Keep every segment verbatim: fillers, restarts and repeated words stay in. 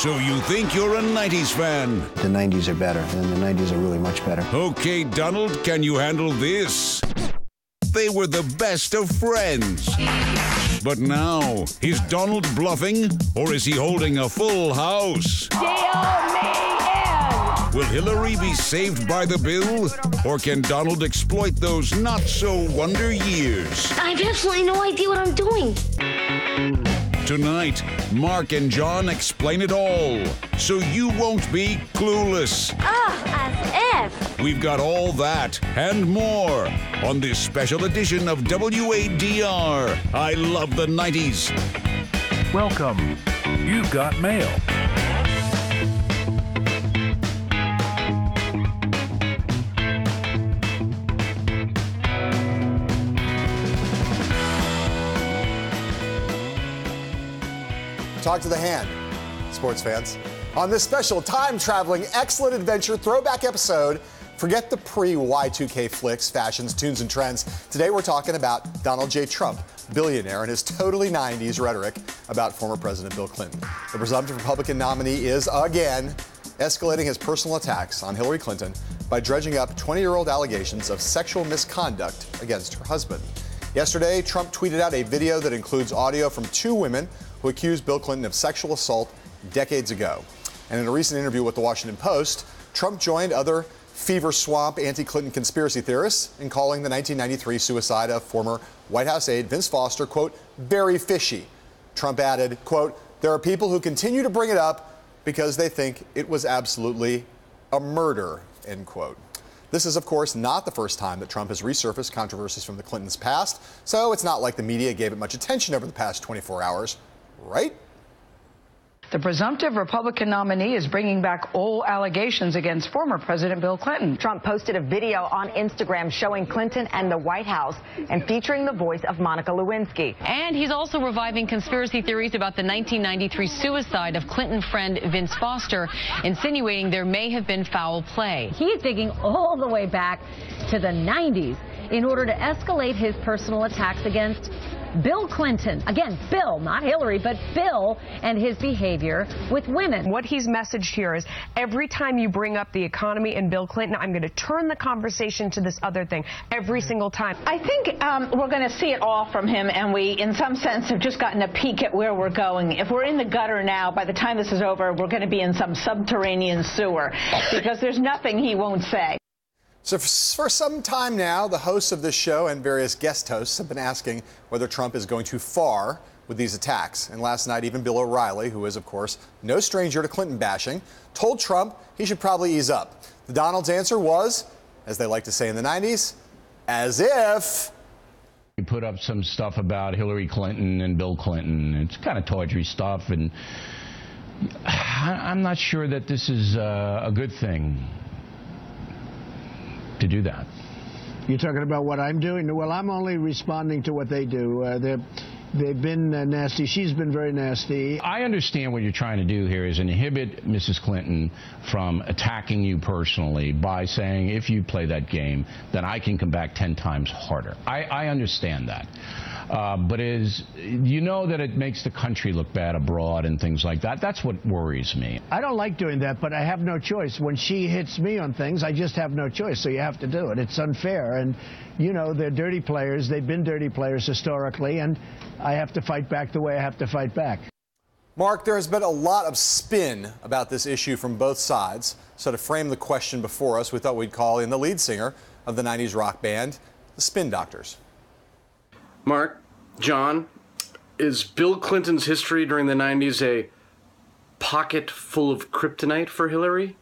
So you think you're a nineties fan? The nineties are better, and the nineties are really much better. Okay, Donald, can you handle this? They were the best of friends. But now, is Donald bluffing, or is he holding a full house? Deal me in! Will Hillary be saved by the bill, or can Donald exploit those not-so-wonder years? I have absolutely no idea what I'm doing. Tonight, Mark and John explain it all, so you won't be clueless. Ah, as if. We've got all that and more on this special edition of W A D R. I love the nineties. Welcome. You've got mail. Talk to the hand, sports fans. On this special time-traveling, excellent adventure throwback episode, forget the pre-Y two K flicks, fashions, tunes, and trends. Today we're talking about Donald J. Trump, billionaire, and his totally nineties rhetoric about former President Bill Clinton. The presumptive Republican nominee is, again, escalating his personal attacks on Hillary Clinton by dredging up twenty-year-old allegations of sexual misconduct against her husband. Yesterday, Trump tweeted out a video that includes audio from two women who accused Bill Clinton of sexual assault decades ago. And in a recent interview with the Washington Post, Trump joined other fever swamp anti-Clinton conspiracy theorists in calling the nineteen ninety-three suicide of former White House aide Vince Foster, quote, very fishy. Trump added, quote, there are people who continue to bring it up because they think it was absolutely a murder, end quote. This is, of course, not the first time that Trump has resurfaced controversies from the Clintons' past, so it's not like the media gave it much attention over the past twenty-four hours. Right? The presumptive Republican nominee is bringing back old allegations against former President Bill Clinton. Trump posted a video on Instagram showing Clinton and the White House and featuring the voice of Monica Lewinsky. And he's also reviving conspiracy theories about the nineteen ninety-three suicide of Clinton friend Vince Foster, insinuating there may have been foul play. He is digging all the way back to the nineties in order to escalate his personal attacks against Bill Clinton. Again, Bill, not Hillary, but Bill and his behavior with women. What he's messaged here is every time you bring up the economy and Bill Clinton, I'm going to turn the conversation to this other thing every single time. I think um, we're going to see it all from him, and we, in some sense, have just gotten a peek at where we're going. If we're in the gutter now, by the time this is over, we're going to be in some subterranean sewer because there's nothing he won't say. So for some time now, the hosts of this show and various guest hosts have been asking whether Trump is going too far with these attacks. And last night, even Bill O'Reilly, who is, of course, no stranger to Clinton bashing, told Trump he should probably ease up. The Donald's answer was, as they like to say in the nineties, as if. He put up some stuff about Hillary Clinton and Bill Clinton. It's kind of tawdry stuff, and I'm not sure that this is uh, a good thing to do that. You're talking about what I'm doing? Well, I'm only responding to what they do. Uh, they're, they've been uh, nasty. She's been very nasty. I understand what you're trying to do here is inhibit Missus Clinton from attacking you personally by saying, if you play that game, then I can come back ten times harder. I, I understand that. Uh, but is you know that it makes the country look bad abroad and things like that. That's what worries me. I don't like doing that, but I have no choice. When she hits me on things, I just have no choice, so you have to do it. It's unfair, and, you know, they're dirty players. They've been dirty players historically, and I have to fight back the way I have to fight back. Mark, there has been a lot of spin about this issue from both sides. So to frame the question before us, we thought we'd call in the lead singer of the nineties rock band, the Spin Doctors. Mark, John, is Bill Clinton's history during the nineties a pocket full of kryptonite for Hillary?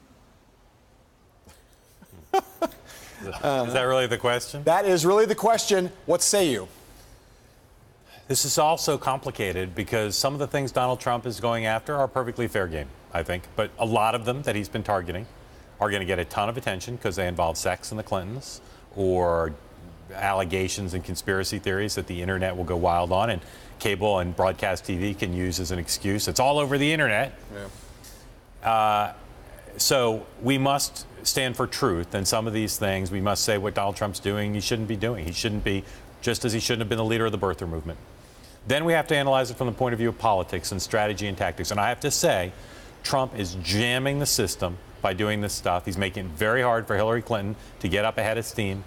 uh, is that really the question? That is really the question. What say you? This is also complicated because some of the things Donald Trump is going after are perfectly fair game, I think. But a lot of them that he's been targeting are going to get a ton of attention because they involve sex in the Clintons or allegations and conspiracy theories that the internet will go wild on and cable and broadcast T V can use as an excuse. It's all over the internet. Yeah. Uh, so we must stand for truth, and some of these things we must say what Donald Trump's doing he shouldn't be doing. He shouldn't be, just as he shouldn't have been the leader of the birther movement. Then we have to analyze it from the point of view of politics and strategy and tactics. And I have to say, Trump is jamming the system by doing this stuff. He's making it very hard for Hillary Clinton to get up ahead of steam.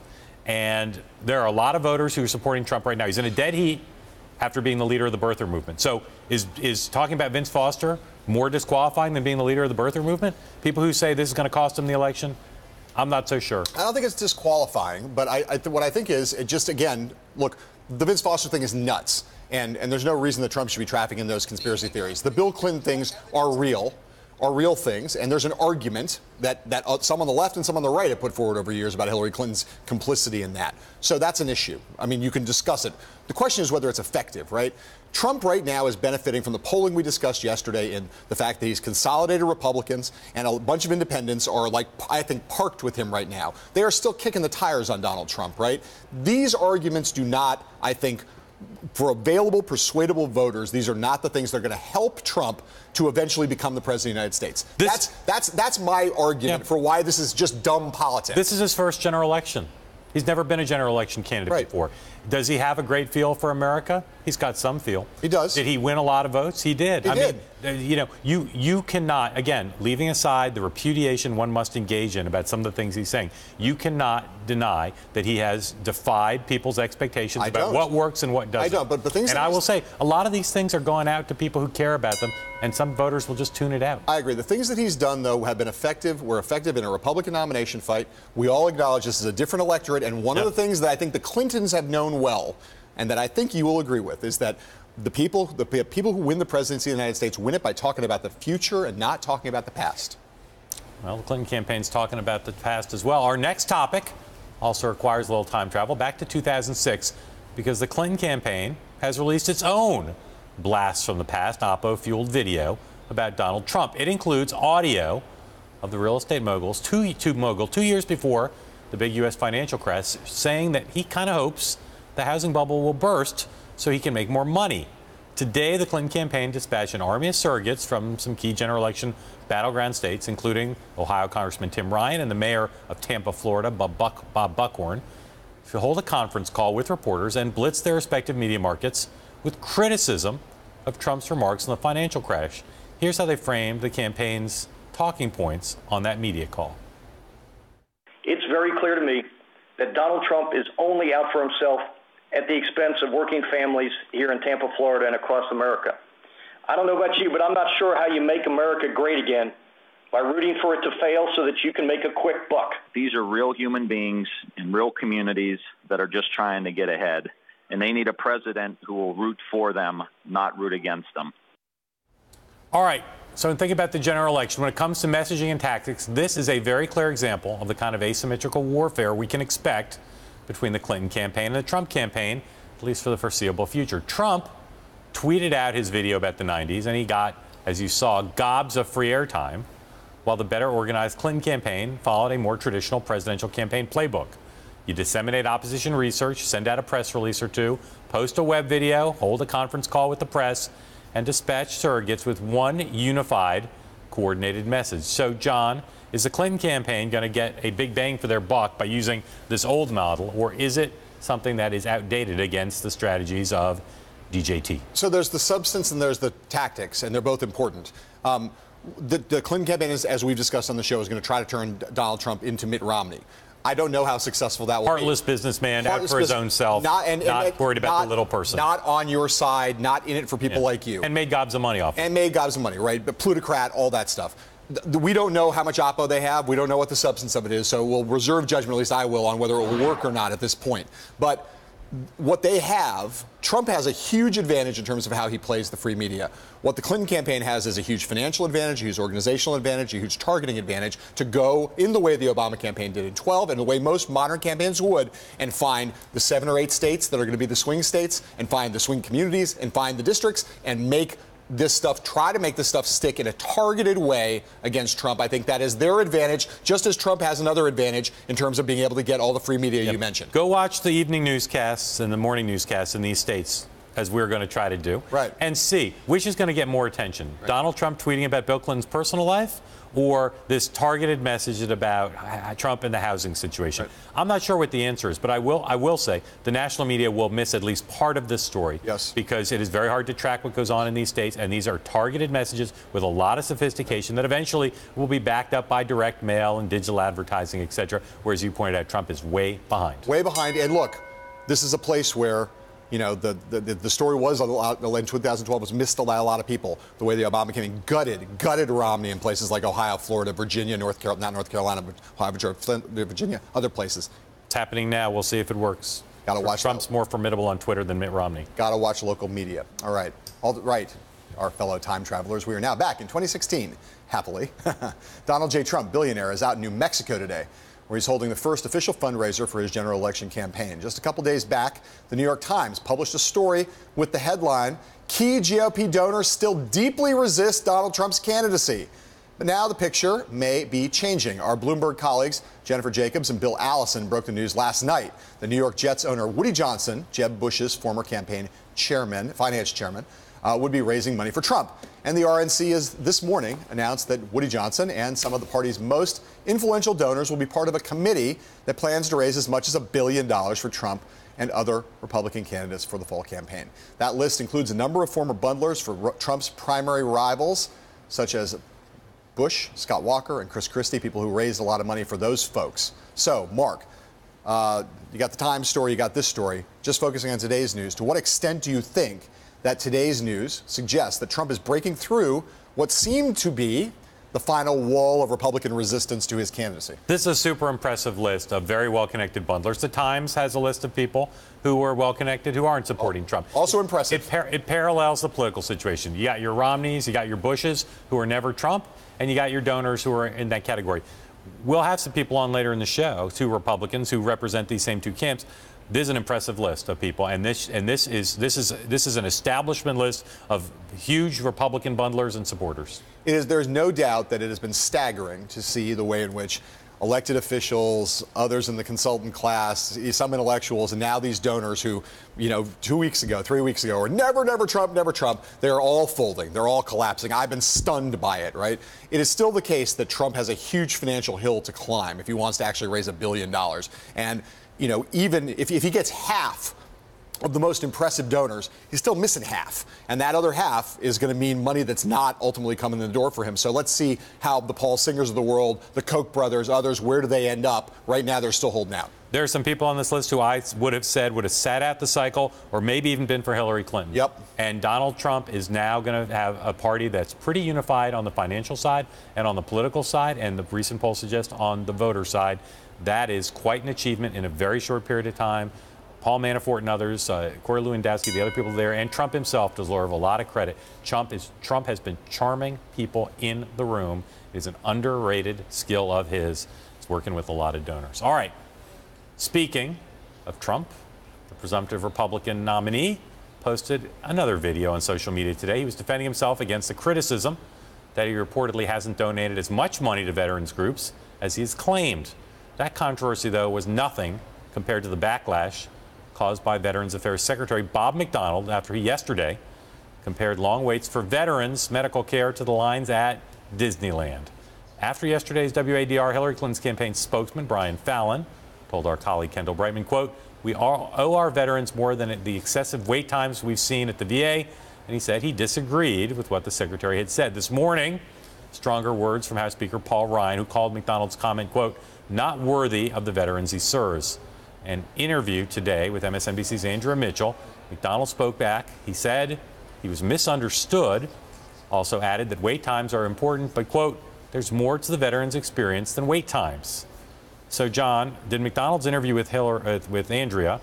And there are a lot of voters who are supporting Trump right now. He's in a dead heat after being the leader of the birther movement. So is is talking about Vince Foster more disqualifying than being the leader of the birther movement? People who say this is going to cost him the election, I'm not so sure. I don't think it's disqualifying, but I, I th- what I think is, it just, again, look, the Vince Foster thing is nuts. And, and there's no reason that Trump should be trafficking in those conspiracy theories. The Bill Clinton things are real. are real things, and there's an argument that, that uh, some on the left and some on the right have put forward over years about Hillary Clinton's complicity in that. So that's an issue. I mean, you can discuss it. The question is whether it's effective, right? Trump right now is benefiting from the polling we discussed yesterday in the fact that he's consolidated Republicans and a bunch of independents are, like, I think, parked with him right now. They are still kicking the tires on Donald Trump, right? These arguments do not, I think, for available, persuadable voters, these are not the things that are going to help Trump to eventually become the president of the United States. This, that's that's that's my argument yeah. for why this is just dumb politics. This is his first general election. He's never been a general election candidate right. before. Does he have a great feel for America? He's got some feel. He does. Did he win a lot of votes? He did. He I did. mean, you know, you you cannot, again, leaving aside the repudiation one must engage in about some of the things he's saying, you cannot deny that he has defied people's expectations I about don't. what works and what doesn't. I don't, but the things And I will say, a lot of these things are going out to people who care about them, and some voters will just tune it out. I agree. The things that he's done, though, have been effective. Were effective in a Republican nomination fight. We all acknowledge this is a different electorate, and one yep. of the things that I think the Clintons have known well, and that I think you will agree with, is that the people, the people who win the presidency of the United States win it by talking about the future and not talking about the past. Well, the Clinton campaign's talking about the past as well. Our next topic also requires a little time travel back to two thousand six, because the Clinton campaign has released its own blasts from the past, Oppo-fueled video about Donald Trump. It includes audio of the real estate moguls, two, two mogul, two years before the big U S financial crash, saying that he kind of hopes the housing bubble will burst so he can make more money. Today, the Clinton campaign dispatched an army of surrogates from some key general election battleground states, including Ohio Congressman Tim Ryan and the mayor of Tampa, Florida, Bob, Buck, Bob Buckhorn, to hold a conference call with reporters and blitz their respective media markets with criticism of Trump's remarks on the financial crash. Here's how they framed the campaign's talking points on that media call. It's very clear to me that Donald Trump is only out for himself at the expense of working families here in Tampa, Florida, and across America. I don't know about you, but I'm not sure how you make America great again by rooting for it to fail so that you can make a quick buck. These are real human beings in real communities that are just trying to get ahead, and they need a president who will root for them, not root against them. All right. So think about the general election. When it comes to messaging and tactics, this is a very clear example of the kind of asymmetrical warfare we can expect between the Clinton campaign and the Trump campaign, at least for the foreseeable future. Trump tweeted out his video about the nineties, and he got, as you saw, gobs of free airtime, while the better organized Clinton campaign followed a more traditional presidential campaign playbook. You disseminate opposition research, send out a press release or two, post a web video, hold a conference call with the press, and dispatch surrogates with one unified, coordinated message. So, John, is the Clinton campaign going to get a big bang for their buck by using this old model, or is it something that is outdated against the strategies of D J T? So there's the substance and there's the tactics, and they're both important. Um, the, the Clinton campaign, is, as we've discussed on the show, is going to try to turn Donald Trump into Mitt Romney. I don't know how successful that will Heartless be. businessman, Heartless out for his business, own self, not, and, not and, worried about not, the little person. Not on your side, not in it for people yeah. like you. And made gobs of money off. And made gobs of money, right? But plutocrat, all that stuff. We don't know how much Oppo they have. We don't know what the substance of it is. So we'll reserve judgment, at least I will, on whether it will work or not at this point. But what they have, Trump has a huge advantage in terms of how he plays the free media. What the Clinton campaign has is a huge financial advantage, a huge organizational advantage, a huge targeting advantage to go in the way the Obama campaign did in twelve and the way most modern campaigns would, and find the seven or eight states that are going to be the swing states, and find the swing communities, and find the districts, and make this stuff, try to make this stuff stick in a targeted way against Trump. I think that is their advantage, just as Trump has another advantage in terms of being able to get all the free media yep. you mentioned. Go watch the evening newscasts and the morning newscasts in these states. as we're going to try to do, right. and see which is going to get more attention. Right. Donald Trump tweeting about Bill Clinton's personal life, or this targeted message about Trump and the housing situation. Right. I'm not sure what the answer is, but I will I will say the national media will miss at least part of this story. Yes. Because it is very hard to track what goes on in these states, and these are targeted messages with a lot of sophistication that eventually will be backed up by direct mail and digital advertising, et cetera. Whereas you pointed out, Trump is way behind. Way behind. And look, this is a place where, you know, the, the, the story was, in two thousand twelve, was missed by a lot of people. The way the Obama campaign gutted, gutted Romney in places like Ohio, Florida, Virginia, North Carolina, not North Carolina, but Ohio, Virginia, other places. It's happening now. We'll see if it works. Got to watch. Trump's that. More formidable on Twitter than Mitt Romney. Got to watch local media. All right. All right. Our fellow time travelers, we are now back in twenty sixteen, happily. Donald J. Trump, billionaire, is out in New Mexico today, where he's holding the first official fundraiser for his general election campaign. Just a couple days back, the New York Times published a story with the headline, "Key G O P donors still deeply resist Donald Trump's candidacy." But now the picture may be changing. Our Bloomberg colleagues, Jennifer Jacobs and Bill Allison, broke the news last night. The New York Jets owner, Woody Johnson, Jeb Bush's former campaign chairman, finance chairman, uh, would be raising money for Trump. And the R N C has this morning announced that Woody Johnson and some of the party's most influential donors will be part of a committee that plans to raise as much as a billion dollars for Trump and other Republican candidates for the fall campaign. That list includes a number of former bundlers for Trump's primary rivals, such as Bush, Scott Walker, and Chris Christie, people who raised a lot of money for those folks. So, Mark, uh, you got the Times story, you got this story. Just focusing on today's news, to what extent do you think that today's news suggests that Trump is breaking through what seemed to be the final wall of Republican resistance to his candidacy? This is a super impressive list of very well-connected bundlers. The Times has a list of people who are well-connected who aren't supporting Trump. Also impressive. It, par- it parallels the political situation. You got your Romneys, you got your Bushes, who are never Trump, and you got your donors who are in that category. We'll have some people on later in the show, two Republicans who represent these same two camps. This is an impressive list of people, and this and this is this is this is an establishment list of huge Republican bundlers and supporters. It is. There's no doubt that it has been staggering to see the way in which elected officials, others in the consultant class, some intellectuals, and now these donors who, you know, two weeks ago, three weeks ago, were never, never Trump, never Trump. They're all folding. They're all collapsing. I've been stunned by it, right? It is still the case that Trump has a huge financial hill to climb if he wants to actually raise a billion dollars. And, you know, even if, if he gets half of the most impressive donors, he's still missing half. And that other half is going to mean money that's not ultimately coming in the door for him. So let's see how the Paul Singers of the world, the Koch brothers, others, where do they end up? Right now, they're still holding out. There are some people on this list who I would have said would have sat out the cycle or maybe even been for Hillary Clinton. Yep. And Donald Trump is now going to have a party that's pretty unified on the financial side and on the political side, and the recent polls suggest on the voter side. That is quite an achievement in a very short period of time. Paul Manafort and others, uh, Corey Lewandowski, the other people there, and Trump himself deserve a lot of credit. Trump is Trump has been charming people in the room. It is an underrated skill of his. He's working with a lot of donors. All right. Speaking of Trump, the presumptive Republican nominee posted another video on social media today. He was defending himself against the criticism that he reportedly hasn't donated as much money to veterans groups as he has claimed. That controversy, though, was nothing compared to the backlash caused by Veterans Affairs Secretary Bob McDonnell after he yesterday compared long waits for veterans medical care to the lines at Disneyland. After yesterday's W A D R, Hillary Clinton's campaign spokesman Brian Fallon told our colleague Kendall Brightman, quote, "We all owe our veterans more than the excessive wait times we've seen at the V A," and he said he disagreed with what the secretary had said. This morning, stronger words from House Speaker Paul Ryan, who called McDonnell's comment, quote, "not worthy of the veterans he serves." An interview today with M S N B C's Andrea Mitchell, McDonnell spoke back. He said he was misunderstood, also added that wait times are important, but, quote, "there's more to the veterans' experience than wait times." So, John, did McDonnell's interview with Hillary, uh, with Andrea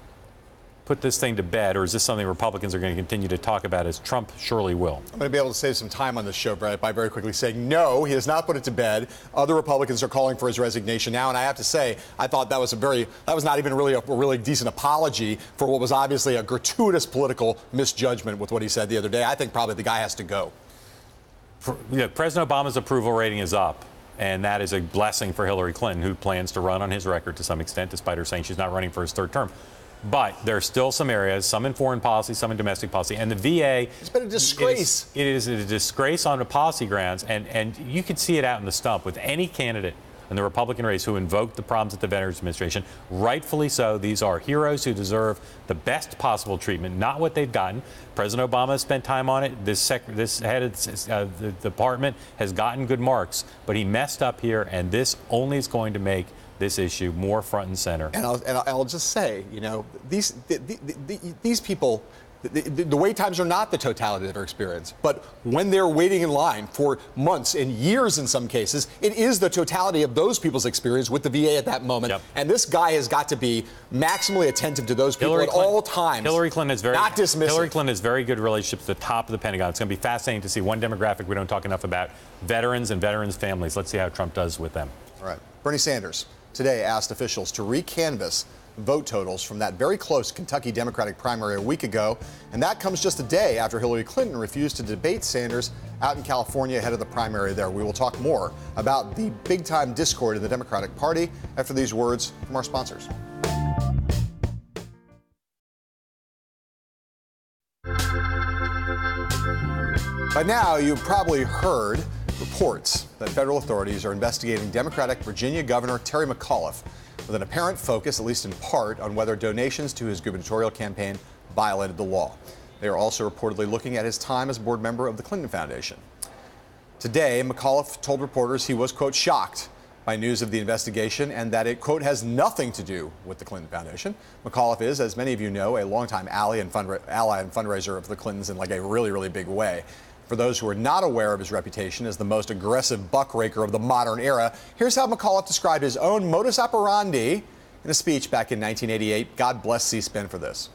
put this thing to bed, or is this something Republicans are going to continue to talk about, as Trump surely will? I'm going to be able to save some time on this show, Brett, by very quickly saying no, he has not put it to bed. Other Republicans are calling for his resignation now, and I have to say, I thought that was a very, that was not even really a, a really decent apology for what was obviously a gratuitous political misjudgment with what he said the other day. I think probably the guy has to go. For, yeah, President Obama's approval rating is up, and that is a blessing for Hillary Clinton, who plans to run on his record to some extent, despite her saying she's not running for his third term. But there are still some areas, some in foreign policy, some in domestic policy, and the V A. It's been a disgrace. It is, it is a disgrace on the policy grounds, and, and you can see it out in the stump with any candidate in the Republican race who invoked the problems at the Veterans Administration. Rightfully so. These are heroes who deserve the best possible treatment, not what they've gotten. President Obama spent time on it. This, sec this head of uh, the department has gotten good marks, but he messed up here, and this only is going to make this issue more front and center. And I'll, and I'll just say, you know, these the, the, the, these people, the, the, the wait times are not the totality of their experience, but when they're waiting in line for months and years in some cases, it is the totality of those people's experience with the V A at that moment. Yep. And this guy has got to be maximally attentive to those people Hillary at Clinton, all times. Hillary Clinton is very not dismissive. Hillary Clinton has very good relationships at the top of the Pentagon. It's going to be fascinating to see one demographic we don't talk enough about: veterans and veterans' families. Let's see how Trump does with them. All right, Bernie Sanders today asked officials to recanvass vote totals from that very close Kentucky Democratic primary a week ago, and that comes just a day after Hillary Clinton refused to debate Sanders out in California ahead of the primary there. We will talk more about the big-time discord in the Democratic Party after these words from our sponsors. By now, you've probably heard reports that federal authorities are investigating Democratic Virginia Governor Terry McAuliffe with an apparent focus, at least in part, on whether donations to his gubernatorial campaign violated the law. They are also reportedly looking at his time as a board member of the Clinton Foundation. Today, McAuliffe told reporters he was, quote, shocked by news of the investigation and that it, quote, has nothing to do with the Clinton Foundation. McAuliffe is, as many of you know, a longtime ally and, fundra- ally and fundraiser of the Clintons in like a really, really big way. For those who are not aware of his reputation as the most aggressive buckraker of the modern era, here's how McAuliffe described his own modus operandi in a speech back in nineteen eighty-eight. God bless C-SPAN for this.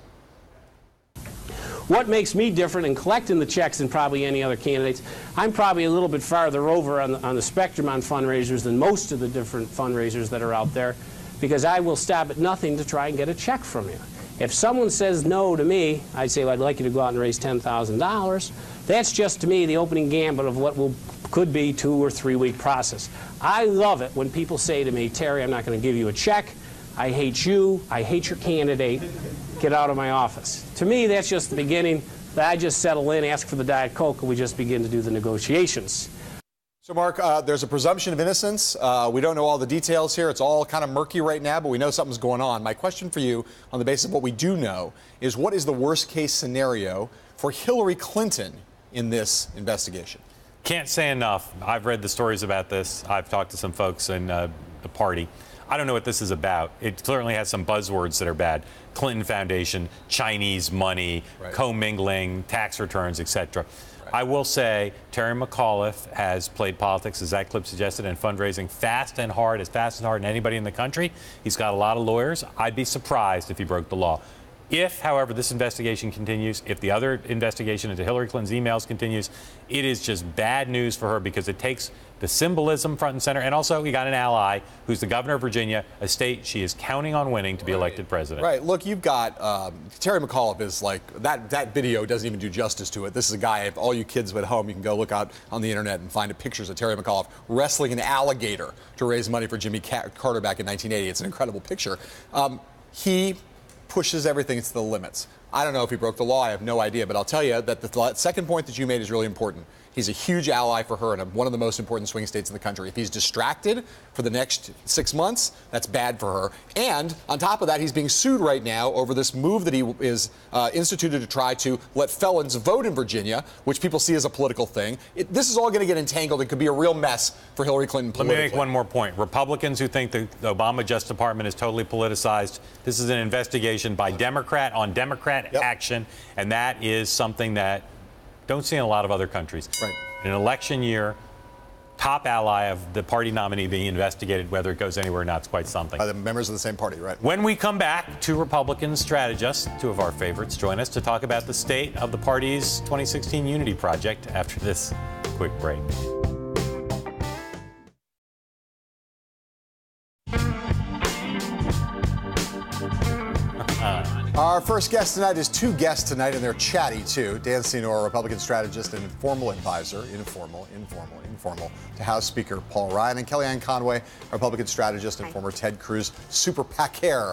What makes me different in collecting the checks than probably any other candidates, I'm probably a little bit farther over on the, on the spectrum on fundraisers than most of the different fundraisers that are out there, because I will stop at nothing to try and get a check from you. If someone says no to me, I'd say, well, I'd like you to go out and raise ten thousand dollars. That's just, to me, the opening gambit of what will could be two or three week process. I love it when people say to me, Terry, I'm not going to give you a check. I hate you. I hate your candidate. Get out of my office. To me, that's just the beginning. I just settle in, ask for the Diet Coke, and we just begin to do the negotiations. So, Mark, uh, there's a presumption of innocence. Uh, we don't know all the details here. It's all kind of murky right now, but we know something's going on. My question for you, on the basis of what we do know, is what is the worst-case scenario for Hillary Clinton in this investigation? Can't say enough. I've read the stories about this. I've talked to some folks in uh, the party. I don't know what this is about. It certainly has some buzzwords that are bad. Clinton Foundation, Chinese money, right. commingling, tax returns, et cetera. Right. I will say Terry McAuliffe has played politics, as that clip suggested, and fundraising fast and hard, as fast and hard as anybody in the country. He's got a lot of lawyers. I'd be surprised if he broke the law. If, however, this investigation continues, if the other investigation into Hillary Clinton's emails continues, it is just bad news for her because it takes the symbolism front and center. And also, we got an ally who's the governor of Virginia, a state she is counting on winning to be elected president. Right. Look, you've got um, Terry McAuliffe is like that. That video doesn't even do justice to it. This is a guy. If all you kids at home, you can go look out on the internet and find pictures of Terry McAuliffe wrestling an alligator to raise money for Jimmy Carter back in nineteen eighty. It's an incredible picture. Um, he pushes everything to the limits. I don't know if he broke the law. I have no idea. But I'll tell you that the second point that you made is really important. He's a huge ally for her in one of the most important swing states in the country. If he's distracted for the next six months, that's bad for her. And on top of that, he's being sued right now over this move that he is uh, instituted to try to let felons vote in Virginia, which people see as a political thing. It, this is all going to get entangled. It could be a real mess for Hillary Clinton politically. Let me make one more point. Republicans who think the, the Obama Justice Department is totally politicized, this is an investigation by Democrat on Democrat yep. action, and that is something that don't see in a lot of other countries. Right. In an election year, top ally of the party nominee being investigated, whether it goes anywhere or not, is quite something. By the members of the same party, right? When we come back, two Republican strategists, two of our favorites, join us to talk about the state of the party's twenty sixteen Unity Project after this quick break. Our first guest tonight is two guests tonight, and they're chatty, too. Dan Senor, Republican strategist and informal advisor, informal, informal, informal, to House Speaker Paul Ryan, and Kellyanne Conway, Republican strategist and Hi. former Ted Cruz super PACaire.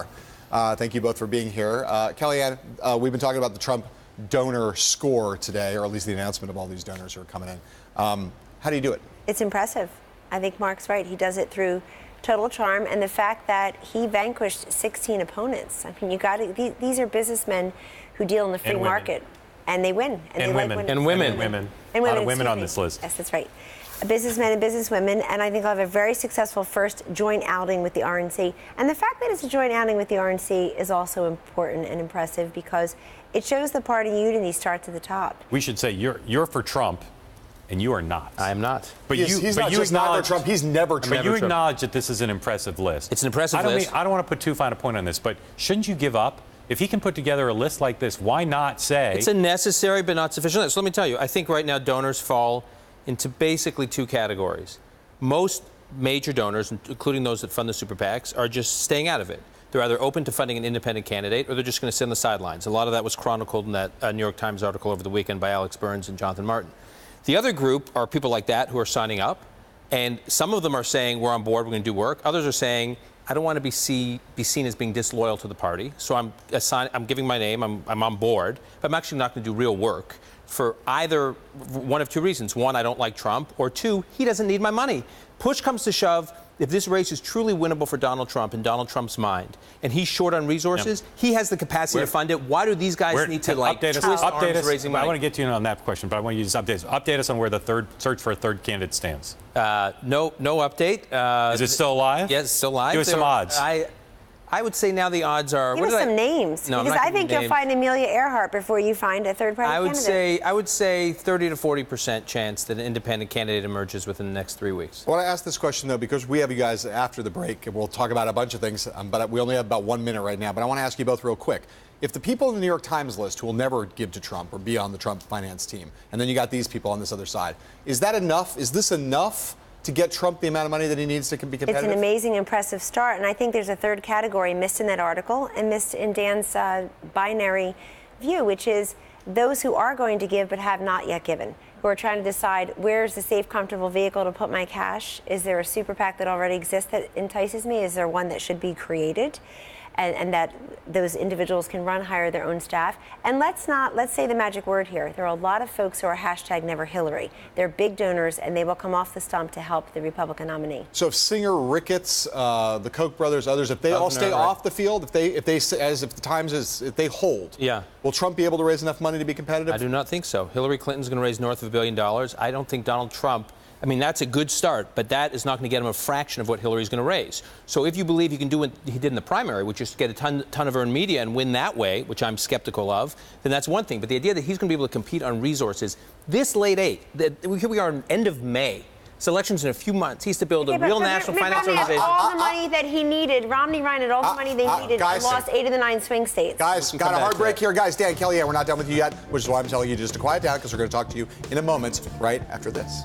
Uh, thank you both for being here. Uh, Kellyanne, uh, we've been talking about the Trump donor score today, or at least the announcement of all these donors who are coming in. Um, how do you do it? It's impressive. I think Mark's right. He does it through total charm and the fact that he vanquished sixteen opponents. I mean, you got to, these are businessmen who deal in the free market, and they win. And, and, they women. Like and women. And women. And women. A lot of women excuse on me. this list. Yes, that's right. Businessmen and businesswomen, and I think I'll have a very successful first joint outing with the R N C. And the fact that it's a joint outing with the R N C is also important and impressive because it shows the party unity starts at the top. We should say you're you're for Trump, and you are not. I am not. But he's, you, he's but not you just not acknowledge for Trump. He's never Trump. But you Never Trump. acknowledge that this is an impressive list. It's an impressive I don't list. Mean, I don't want to put too fine a point on this, but shouldn't you give up? If he can put together a list like this, why not say? It's a necessary but not sufficient list. So let me tell you, I think right now donors fall into basically two categories. Most major donors, including those that fund the super PACs, are just staying out of it. They're either open to funding an independent candidate or they're just going to sit on the sidelines. A lot of that was chronicled in that uh, New York Times article over the weekend by Alex Burns and Jonathan Martin. The other group are people like that who are signing up, and some of them are saying, we're on board, we're going to do work. Others are saying, I don't want to be, see, be seen as being disloyal to the party, so I'm, assign, I'm giving my name, I'm, I'm on board, but I'm actually not going to do real work for either one of two reasons. One, I don't like Trump, or two, he doesn't need my money. Push comes to shove, if this race is truly winnable for Donald Trump in Donald Trump's mind, and he's short on resources, yep. he has the capacity We're, to fund it. Why do these guys need to like update us, twist update arms us, raising money? I want to get to you on that question, but I want you to just update us. Update us on where the third search for a third candidate stands. Uh, no, no update. Uh, is it still alive? Yes, it's still alive. Give us some odds. I, I would say now the odds are. Give us some I, names, no, because I think you'll find Amelia Earhart before you find a third party I would candidate. say I would say thirty to forty percent chance that an independent candidate emerges within the next three weeks. I want to ask this question though because we have you guys after the break, and we'll talk about a bunch of things. Um, but we only have about one minute right now. But I want to ask you both real quick. If the people in the New York Times list who will never give to Trump or be on the Trump finance team, and then you got these people on this other side, is that enough? Is this enough to get Trump the amount of money that he needs to be competitive? It's an amazing, impressive start, and I think there's a third category missed in that article and missed in Dan's uh, binary view, which is those who are going to give but have not yet given, who are trying to decide where's the safe, comfortable vehicle to put my cash. Is there a super PAC that already exists that entices me? Is there one that should be created? And, and that those individuals can run, hire their own staff. And let's not, let's say the magic word here. There are a lot of folks who are hashtag never Hillary. They're big donors, and they will come off the stump to help the Republican nominee. So if Singer, Ricketts, uh, the Koch brothers, others, if they all stay off the field, if they, if they, as if the Times is, if they hold, yeah, will Trump be able to raise enough money to be competitive? I do not think so. Hillary Clinton's going to raise north of a billion dollars. I don't think Donald Trump. I mean, that's a good start, but that is not going to get him a fraction of what Hillary's going to raise. So if you believe you can do what he did in the primary, which is get a ton, ton of earned media and win that way, which I'm skeptical of, then that's one thing. But the idea that he's going to be able to compete on resources this late eight, that here we are in end of May. This election's in a few months. He's to build a okay, real but, national but, finance but organization. all the money that he needed, Romney Ryan had all the money they uh, needed guys, and lost eight of the nine swing states. Guys, got a hard break here. Guys, Dan, Kellyanne, we're not done with you yet, which is why I'm telling you just to quiet down because we're going to talk to you in a moment right after this.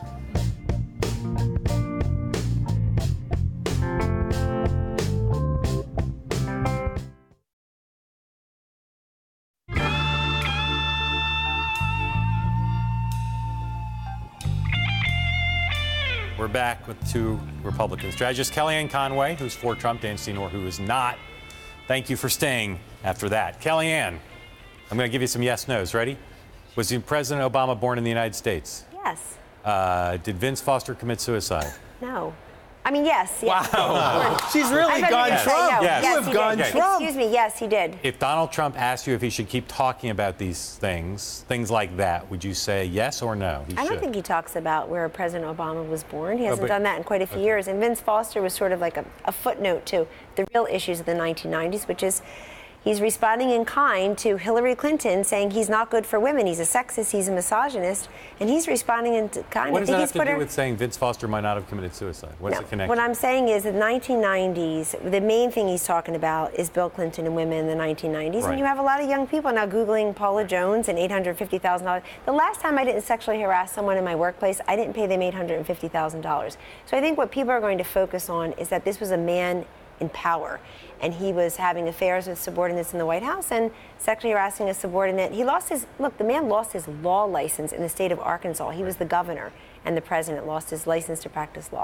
We're back with two Republican strategists, Kellyanne Conway, who's for Trump, Dan Senor, who is not. Thank you for staying after that. Kellyanne, I'm going to give you some yes-nos. Ready? Was President Obama born in the United States? Yes. Uh, did Vince Foster commit suicide? No. I mean, yes. yes wow. She's really gone yes. Trump. No. yes Yes. You have gone did. Trump. Excuse me. Yes, he did. If Donald Trump asked you if he should keep talking about these things, things like that, would you say yes or no? He I don't should. think he talks about where President Obama was born. He hasn't oh, but, done that in quite a few okay. years. And Vince Foster was sort of like a, a footnote to the real issues of the nineteen nineties, which is he's responding in kind to Hillary Clinton saying he's not good for women. He's a sexist. He's a misogynist. And he's responding in kind. What I does think that he's have to put do her, with saying Vince Foster might not have committed suicide? What's no, the connection? What I'm saying is the nineteen nineties, the main thing he's talking about is Bill Clinton and women in the nineteen nineties. Right. And you have a lot of young people now Googling Paula Jones and eight hundred fifty thousand dollars. The last time I didn't sexually harass someone in my workplace, I didn't pay them eight hundred fifty thousand dollars. So I think what people are going to focus on is that this was a man in power. And he was having affairs with subordinates in the White House and sexually harassing a subordinate. He lost his, look, the man lost his law license in the state of Arkansas. He was the governor, and the president lost his license to practice law.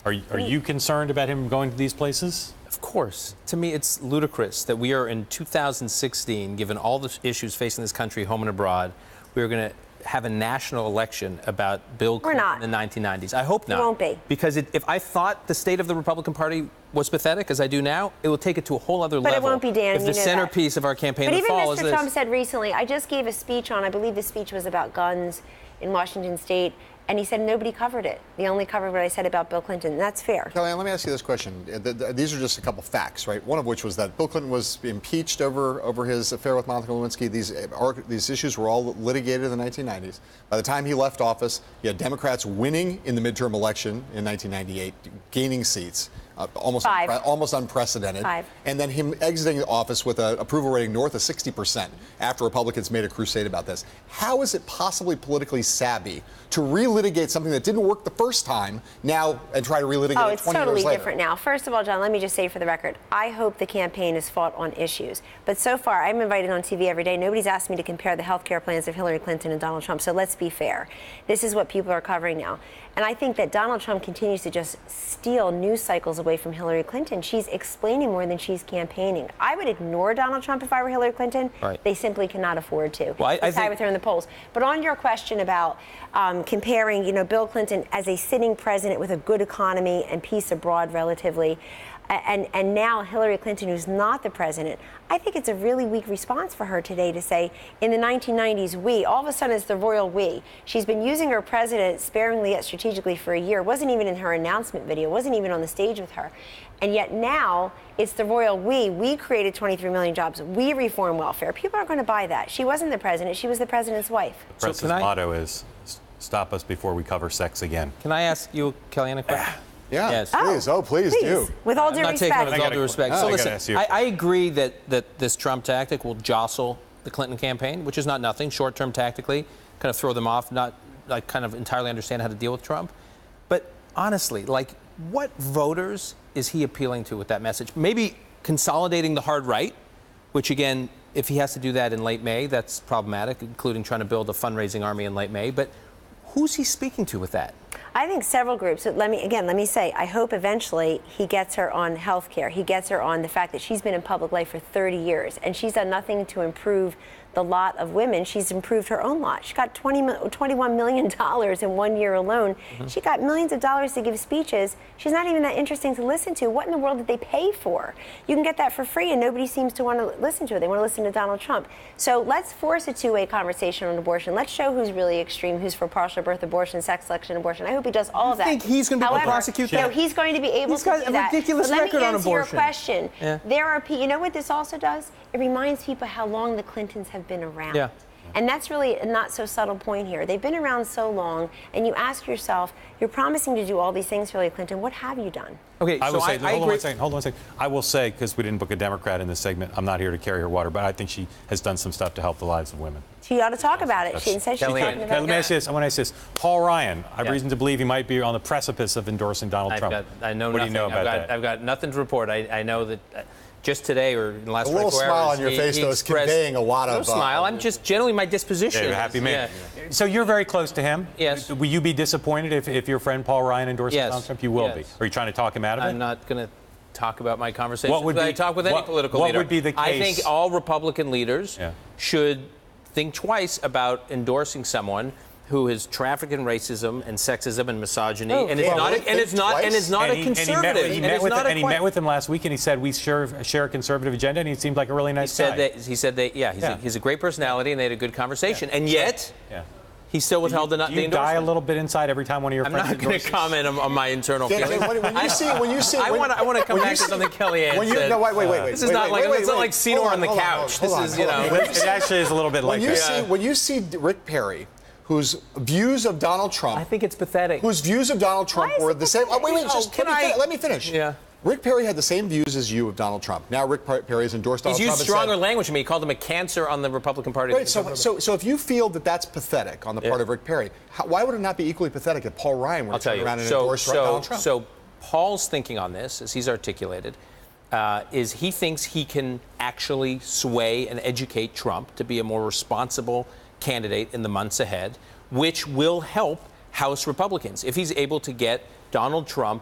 Are, are you concerned about him going to these places? Of course. To me, it's ludicrous that we are in two thousand sixteen, given all the issues facing this country, home and abroad, we are going to have a national election about Bill Clinton in the nineteen nineties. I hope not. It won't be. Because it, if I thought the state of the Republican Party was pathetic, as I do now, it will take it to a whole other but level. But it won't be, Dan. If you the know centerpiece that. of our campaign but in the fall is this. But this. even Mister Trump said recently, I just gave a speech on, I believe the speech was about guns in Washington State, and he said nobody covered it. They only covered what I said about Bill Clinton. And that's fair. Kellyanne, let me ask you this question. The, the, these are just a couple facts, right? One of which was that Bill Clinton was impeached over, over his affair with Monica Lewinsky. These, are, these issues were all litigated in the nineteen nineties. By the time he left office, you had Democrats winning in the midterm election in nineteen ninety-eight, gaining seats. Uh, almost Five. unpre- almost unprecedented. Five. And then him exiting office with an approval rating north of sixty percent after Republicans made a crusade about this. How is it possibly politically savvy to relitigate something that didn't work the first time now and try to relitigate oh, it it's twenty totally years later? different now. First of all, John, let me just say for the record, I hope the campaign is fought on issues. But so far, I'm invited on T V every day. Nobody's asked me to compare the health care plans of Hillary Clinton and Donald Trump. So let's be fair. This is what people are covering now. And I think that Donald Trump continues to just steal news cycles away from Hillary Clinton. She's explaining more than she's campaigning. I would ignore Donald Trump if I were Hillary Clinton. Right. They simply cannot afford to. Well, I, I side think... with her in the polls. But on your question about um, comparing, you know, Bill Clinton as a sitting president with a good economy and peace abroad relatively, and, and now Hillary Clinton, who's not the president, I think it's a really weak response for her today to say, in the nineteen nineties, we, all of a sudden it's the royal we. She's been using her president sparingly yet strategically for a year. It wasn't even in her announcement video. It wasn't even on the stage with her. And yet now it's the royal we. We created twenty-three million jobs. We reform welfare. People aren't going to buy that. She wasn't the president. She was the president's wife. The press's I... motto is, stop us before we cover sex again. Can I ask you, Kellyanne, a question? Yeah, yes. please. Oh, please, please. do. With all due I'm not respect. taking it with all due respect. Oh, So I listen, I, I agree that, that this Trump tactic will jostle the Clinton campaign, which is not nothing, short-term tactically, kind of throw them off, not like kind of entirely understand how to deal with Trump. But honestly, like, what voters is he appealing to with that message? Maybe consolidating the hard right, which again, if he has to do that in late May, that's problematic, including trying to build a fundraising army in late May. But who's he speaking to with that? I think several groups. Let me again. Let me say. I hope eventually he gets her on health care. He gets her on the fact that she's been in public life for thirty years and she's done nothing to improve the lot of women. She's improved her own lot. She got twenty, twenty-one million dollars in one year alone. Mm-hmm. She got millions of dollars to give speeches. She's not even that interesting to listen to. What in the world did they pay for? You can get that for free, and nobody seems to want to listen to it. They want to listen to Donald Trump. So let's force a two-way conversation on abortion. Let's show who's really extreme, who's for partial birth abortion, sex selection abortion. I hope he does all you of that. think he's going to be able to prosecute that? No, he's going to be able he's to got do a that. ridiculous but let record me on answer abortion. your question. Yeah. There are people. You know what this also does? It reminds people how long the Clintons have been around. Yeah. And that's really a not so subtle point here. They've been around so long, and you ask yourself, you're promising to do all these things, Hillary Clinton. What have you done? Okay, I so will say, I, hold I on agree. one second, hold on one second. I will say, because we didn't book a Democrat in this segment, I'm not here to carry her water, but I think she has done some stuff to help the lives of women. She ought to talk about it. She didn't say she's Okay, talking okay, about let me it. ask you this. I want to ask you this. Paul Ryan, I have Yeah. reason to believe he might be on the precipice of endorsing Donald I've Trump. got, I know what nothing. do you know about I've got, that? I've got nothing to report. I, I know that uh, just today or in the last A little twenty-four smile hours, on your he, face, he though, is expressed- conveying a lot no of... uh, smile. I'm just generally my disposition. Yeah, you're a happy man. Yeah. So you're very close to him? Yes. Will you be disappointed if, if your friend Paul Ryan endorses Yes. Donald Trump? You will Yes. be. Are you trying to talk him out of it? I'm not going to talk about my conversations. What would but be- I talk with any what- political what leader. would be the I case? think all Republican leaders Yeah. should think twice about endorsing someone who has trafficked in racism and sexism and misogyny, Oh, and, it's yeah, not really? a, and it's not Twice? and it's not And a he- and he met conservative. with- he and met it's with- not a and he que- met with him last week, and he said we share, share a conservative agenda, and he seemed like a really He nice said guy. that he said that yeah he's, Yeah. A, he's a great personality, and they had a good conversation, and Sure. yet Yeah. he still withheld the, Do the you die a endorsement. little bit inside every time one of your I'm friends not going to endorses? comment on, on my internal Dan, feelings. when- when you I- see- when you see- I when- want to I want to come when you back to see- something Kellyanne when you- said. no, wait, wait, wait, Uh, wait, This is wait, not wait, like wait, it's not wait. like Senor Hold on the hold couch. hold This on, is you hold know. on. It actually is a little bit When like you that. see when you see Rick Perry, whose views of Donald Trump, I think it's pathetic. whose views of Donald Trump Why is were it the same. Oh, wait, wait, Oh, just can let me, I- fin- let me finish. Yeah. Rick Perry had the same views as you of Donald Trump. Now Rick Per- Perry has endorsed Donald He's used Trump. and stronger said- language to me. He called him a cancer on the Republican Party. Right, so, so, so if you feel that that's pathetic on the part Yeah. of Rick Perry, how, why would it not be equally pathetic if Paul Ryan were I'll to tell turn you. around and So, endorse so, Donald Trump? so Paul's thinking on this, as he's articulated, uh, is he thinks he can actually sway and educate Trump to be a more responsible candidate in the months ahead, which will help House Republicans if he's able to get Donald Trump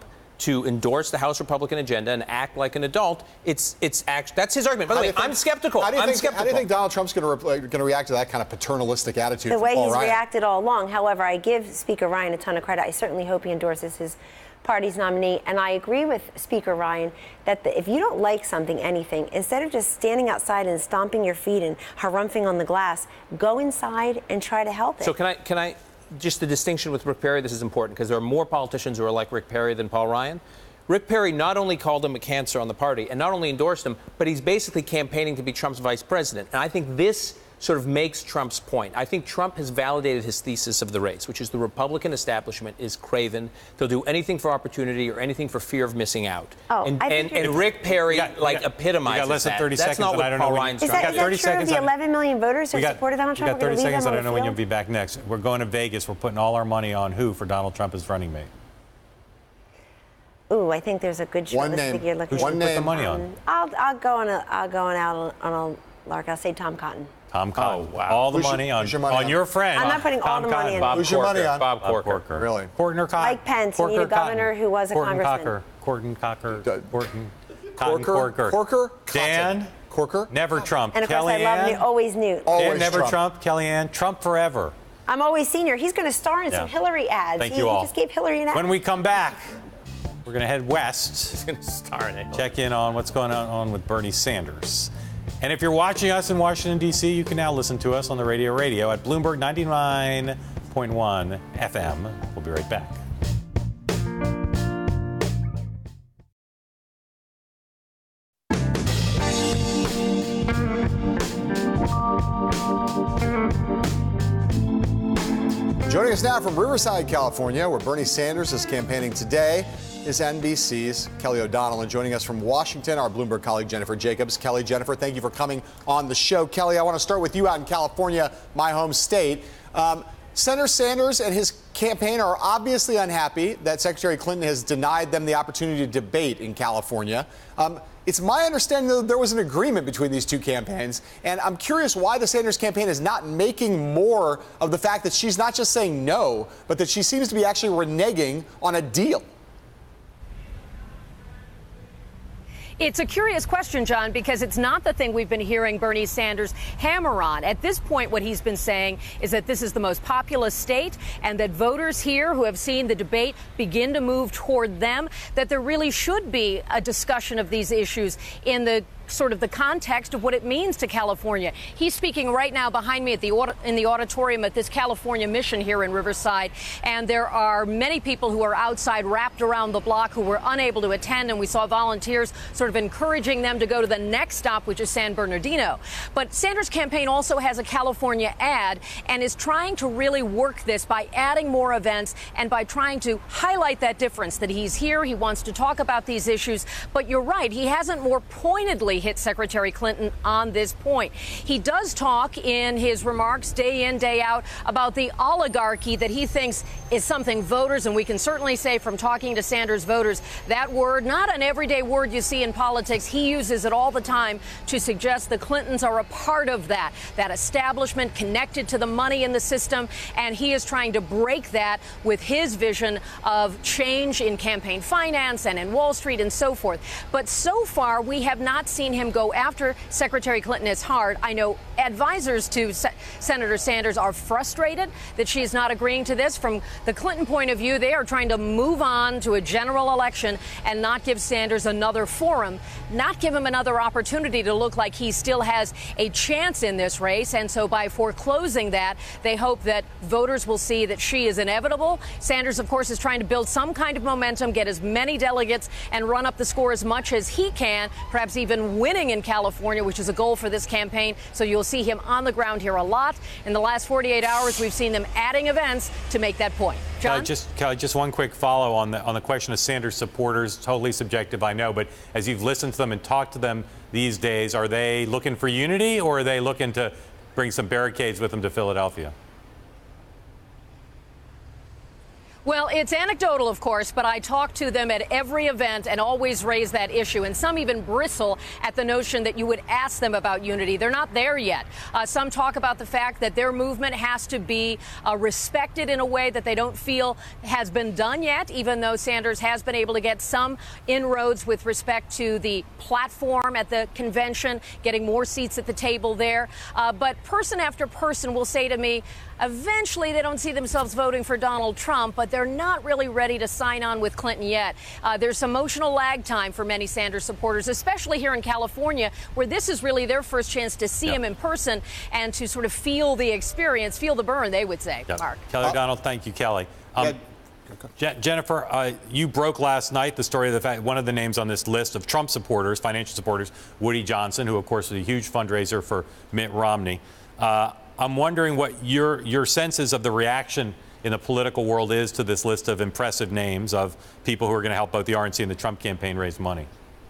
to endorse the House Republican agenda and act like an adult, it's it's act, that's his argument. By the way, I'm skeptical. How do you I'm think, skeptical. How do you think Donald Trump's going to re- going to react to that kind of paternalistic attitude? The way Paul he's Ryan? reacted all along. However, I give Speaker Ryan a ton of credit. I certainly hope he endorses his party's nominee. And I agree with Speaker Ryan that the, if you don't like something, anything, instead of just standing outside and stomping your feet and harumphing on the glass, go inside and try to help it. So can I, can I, just the distinction with Rick Perry, this is important because there are more politicians who are like Rick Perry than Paul Ryan. Rick Perry not only called him a cancer on the party and not only endorsed him, but he's basically campaigning to be Trump's vice president. And I think this sort of makes Trump's point. I think Trump has validated his thesis of the race, which is the Republican establishment is craven. They'll do anything for opportunity or anything for fear of missing out. Oh, and, I and, think and Rick Perry, got, like, got, epitomizes we got less than thirty that. That's seconds, not what I don't Paul know Ryan's Is trying that, to is that thirty true of seconds the on- eleven million voters who We got, supported Donald we Trump? got We're thirty gonna leave seconds. him I on don't know the when field? you'll be back next. We're going to Vegas. We're putting all our money on who for Donald Trump as running mate? Ooh, I think there's a good shot. One Let's name. think you're looking Who should One we put the name. money on? I'll, I'll go on a, I'll go on out on a lark. I'll say Tom Cotton. Tom Cotton. Oh, wow. All the Who's your- money on, who's your money on on? your friend. I'm not putting all Tom the money Cotton. in. Bob Who's your money Corker. on? Bob Bob Corker. Corker. Really? Courtney Cotter. Mike Pence. You need a governor who was a Courtney congressman. Cocker. Courtney Cocker. D- Courtney. Cotton Corker? Corker. Corker? Dan. Cotton. Corker? Never Trump. And of course, I love Newt, Kellyanne. always Newt. Always Dan, never Trump. Trump. Kellyanne. Trump forever. I'm always senior. He's going to star in Yeah. some Hillary ads. Thank he, you all. He just gave Hillary an ad. When we come back, we're going to head west. He's going to star in it. Check in on what's going on with Bernie Sanders. And if you're watching us in Washington, D C, you can now listen to us on the radio radio at Bloomberg ninety-nine point one F M. We'll be right back. Joining us now from Riverside, California, where Bernie Sanders is campaigning today, is N B C's Kelly O'Donnell. And joining us from Washington, our Bloomberg colleague Jennifer Jacobs. Kelly, Jennifer, thank you for coming on the show. Kelly, I want to start with you out in California, my home state. Um, Senator Sanders and his campaign are obviously unhappy that Secretary Clinton has denied them the opportunity to debate in California. Um, It's my understanding that there was an agreement between these two campaigns, and I'm curious why the Sanders campaign is not making more of the fact that she's not just saying no, but that she seems to be actually reneging on a deal. It's a curious question, John, because it's not the thing we've been hearing Bernie Sanders hammer on. At this point, what he's been saying is that this is the most populous state and that voters here who have seen the debate begin to move toward them, that there really should be a discussion of these issues in the sort of the context of what it means to California. He's speaking right now behind me at the in the auditorium at this California mission here in Riverside, and there are many people who are outside wrapped around the block who were unable to attend, and we saw volunteers sort of encouraging them to go to the next stop, which is San Bernardino. But Sanders' campaign also has a California ad and is trying to really work this by adding more events and by trying to highlight that difference, that he's here, he wants to talk about these issues. But you're right, he hasn't more pointedly hit Secretary Clinton on this point. He does talk in his remarks day in, day out about the oligarchy that he thinks is something voters, and we can certainly say from talking to Sanders voters, that word, not an everyday word you see in politics, he uses it all the time to suggest the Clintons are a part of that, that establishment connected to the money in the system, and he is trying to break that with his vision of change in campaign finance and in Wall Street and so forth. But so far, we have not seen him go after Secretary Clinton as hard. I know advisors to Se- Senator Sanders are frustrated that she is not agreeing to this. From the Clinton point of view, they are trying to move on to a general election and not give Sanders another forum, not give him another opportunity to look like he still has a chance in this race. And so by foreclosing that, they hope that voters will see that she is inevitable. Sanders, of course, is trying to build some kind of momentum, get as many delegates and run up the score as much as he can, perhaps even winning in California, which is a goal for this campaign. So you'll see him on the ground here a lot. In the last forty-eight hours, we've seen them adding events to make that point. John? Kelly, just, Kelly, just one quick follow on the on the question of Sanders supporters. Totally subjective, I know, but as you've listened to them and talked to them these days, are they looking for unity, or are they looking to bring some barricades with them to Philadelphia? Well, it's anecdotal, of course, but I talk to them at every event and always raise that issue. And some even bristle at the notion that you would ask them about unity. They're not there yet. Uh, some talk about the fact that their movement has to be uh, respected in a way that they don't feel has been done yet, even though Sanders has been able to get some inroads with respect to the platform at the convention, getting more seats at the table there. Uh, but person after person will say to me, eventually they don't see themselves voting for Donald Trump, but they're not really ready to sign on with Clinton yet. Uh, there's emotional lag time for many Sanders supporters, especially here in California, where this is really their first chance to see Yep. him in person and to sort of feel the experience, feel the burn, they would say. Yep. Mark. Kelly O'Donnell, thank you, Kelly. Um, Je- Jennifer, uh, you broke last night the story of the fact one of the names on this list of Trump supporters, financial supporters, Woody Johnson, who, of course, is a huge fundraiser for Mitt Romney. Uh, I'm wondering what your your senses of the reaction in the political world is to this list of impressive names of people who are going to help both the R N C and the Trump campaign raise money.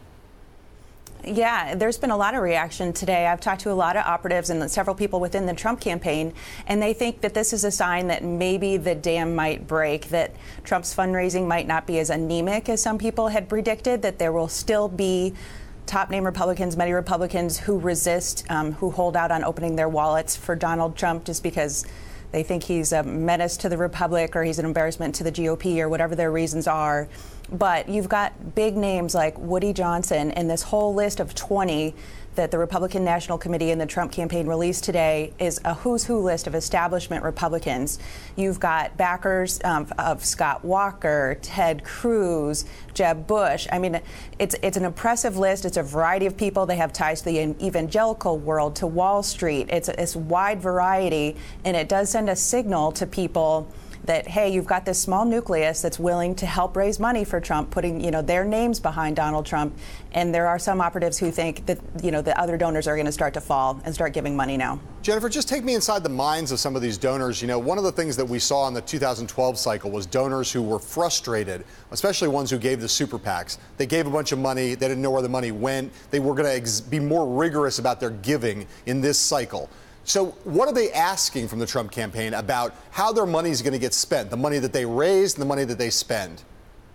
Yeah, there's been a lot of reaction today. I've talked to a lot of operatives and several people within the Trump campaign, and they think that this is a sign that maybe the dam might break, that Trump's fundraising might not be as anemic as some people had predicted, that there will still be top-name Republicans, many Republicans who resist, um, who hold out on opening their wallets for Donald Trump just because they think he's a menace to the Republic or he's an embarrassment to the G O P or whatever their reasons are. But you've got big names like Woody Johnson and this whole list of twenty that the Republican National Committee and the Trump campaign released today is a who's who list of establishment Republicans. You've got backers um, of Scott Walker, Ted Cruz, Jeb Bush. I mean, it's it's an impressive list. It's a variety of people. They have ties to the evangelical world, to Wall Street. It's a, it's a wide variety, and it does send a signal to people that, hey, you've got this small nucleus that's willing to help raise money for Trump, putting, you know, their names behind Donald Trump. And there are some operatives who think that, you know, the other donors are going to start to fall and start giving money now. Jennifer, just take me inside the minds of some of these donors. You know, one of the things that we saw in the two thousand twelve cycle was donors who were frustrated, especially ones who gave the super PACs. They gave a bunch of money. They didn't know where the money went. They were going to ex- be more rigorous about their giving in this cycle. So what are they asking from the Trump campaign about how their money is going to get spent, the money that they raised and the money that they spend?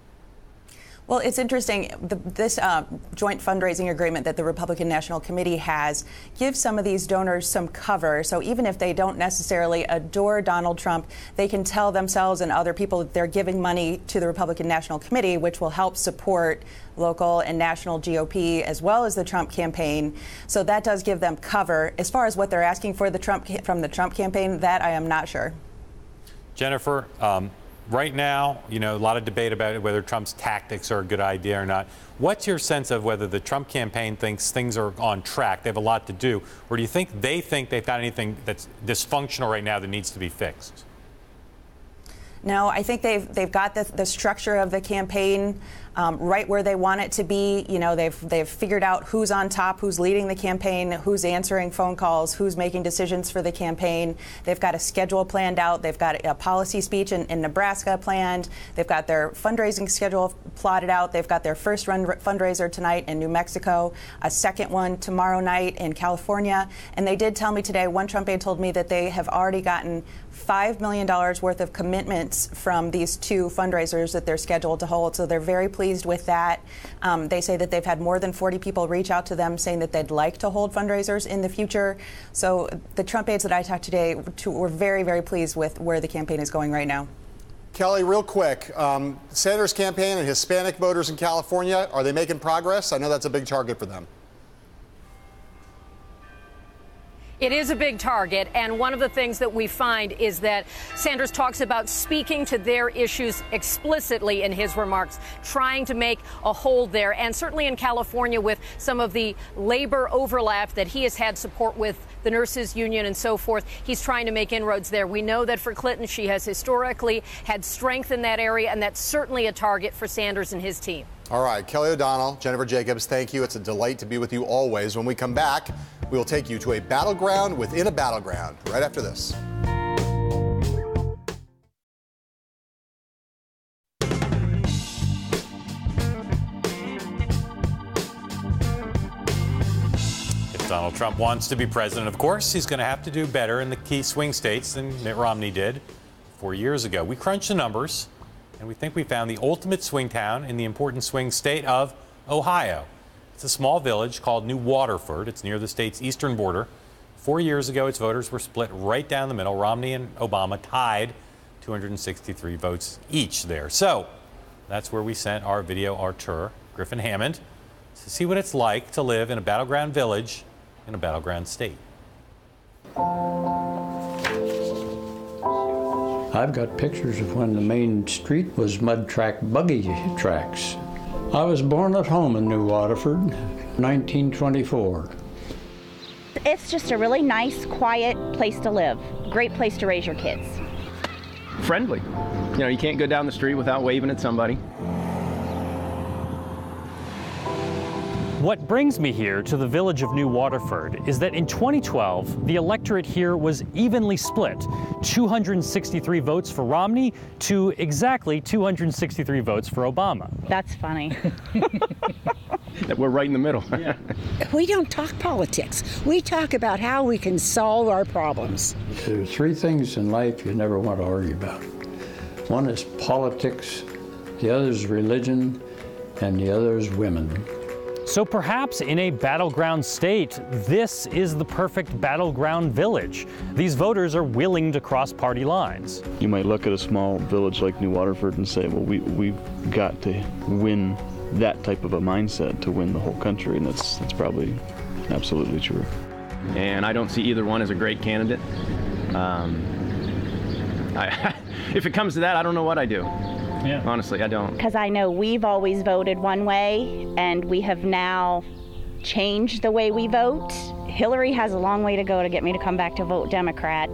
Well, it's interesting. The, this uh, joint fundraising agreement that the Republican National Committee has gives some of these donors some cover. So even if they don't necessarily adore Donald Trump, they can tell themselves and other people that they're giving money to the Republican National Committee, which will help support local and national G O P as well as the Trump campaign. So that does give them cover. As far as what they're asking for the Trump from the Trump campaign, that I am not sure. Jennifer, um, right now, you know, a lot of debate about whether Trump's tactics are a good idea or not. What's your sense of whether the Trump campaign thinks things are on track? They have a lot to do. Or do you think they think they've got anything that's dysfunctional right now that needs to be fixed? No, I think they've they've got the, the structure of the campaign um, right where they want it to be. You know, they've they've figured out who's on top, who's leading the campaign, who's answering phone calls, who's making decisions for the campaign. They've got a schedule planned out. They've got a policy speech in, in Nebraska planned. They've got their fundraising schedule plotted out. They've got their first run fundraiser tonight in New Mexico, a second one tomorrow night in California. And they did tell me today, one Trump aide told me that they have already gotten five million dollars worth of commitments from these two fundraisers that they're scheduled to hold. So they're very pleased with that. Um, they say that they've had more than forty people reach out to them saying that they'd like to hold fundraisers in the future. So the Trump aides that I talked to today to, were very, very pleased with where the campaign is going right now. Kelly, real quick, um, Sanders' campaign and Hispanic voters in California, are they making progress? I know that's a big target for them. It is a big target, and one of the things that we find is that Sanders talks about speaking to their issues explicitly in his remarks, trying to make a hold there, and certainly in California with some of the labor overlap that he has had support with the nurses union and so forth. He's trying to make inroads there. We know that for Clinton, she has historically had strength in that area, and that's certainly a target for Sanders and his team. All right, Kelly O'Donnell, Jennifer Jacobs, thank you. It's a delight to be with you always. When we come back, we will take you to a battleground within a battleground right after this. If Donald Trump wants to be president, of course, he's going to have to do better in the key swing states than Mitt Romney did four years ago. We crunched the numbers. and we think we found the ultimate swing town in the important swing state of Ohio. It's a small village called New Waterford. It's near the state's eastern border. Four years ago, its voters were split right down the middle. Romney and Obama tied two hundred sixty-three votes each there. So that's where we sent our video auteur, Griffin Hammond, to see what it's like to live in a battleground village in a battleground state. I've got pictures of when the main street was mud track buggy tracks. I was born at home in New Waterford, nineteen twenty-four. It's just a really nice, quiet place to live. Great place to raise your kids. Friendly. You know, you can't go down the street without waving at somebody. What brings me here to the village of New Waterford is that in twenty twelve, the electorate here was evenly split. two hundred sixty-three votes for Romney to exactly two hundred sixty-three votes for Obama. That's funny. We're right in the middle. Yeah. We don't talk politics. We talk about how we can solve our problems. There are three things in life you never want to argue about. One is politics, the other is religion, and the other is women. So perhaps in a battleground state, this is the perfect battleground village. These voters are willing to cross party lines. You might look at a small village like New Waterford and say, well, we, we've got to win that type of a mindset to win the whole country, and that's, that's probably absolutely true. And I don't see either one as a great candidate. Um, I, if it comes to that, I don't know what I do. Yeah. Honestly, I don't. Because I know we've always voted one way, and we have now changed the way we vote. Hillary has a long way to go to get me to come back to vote Democrat.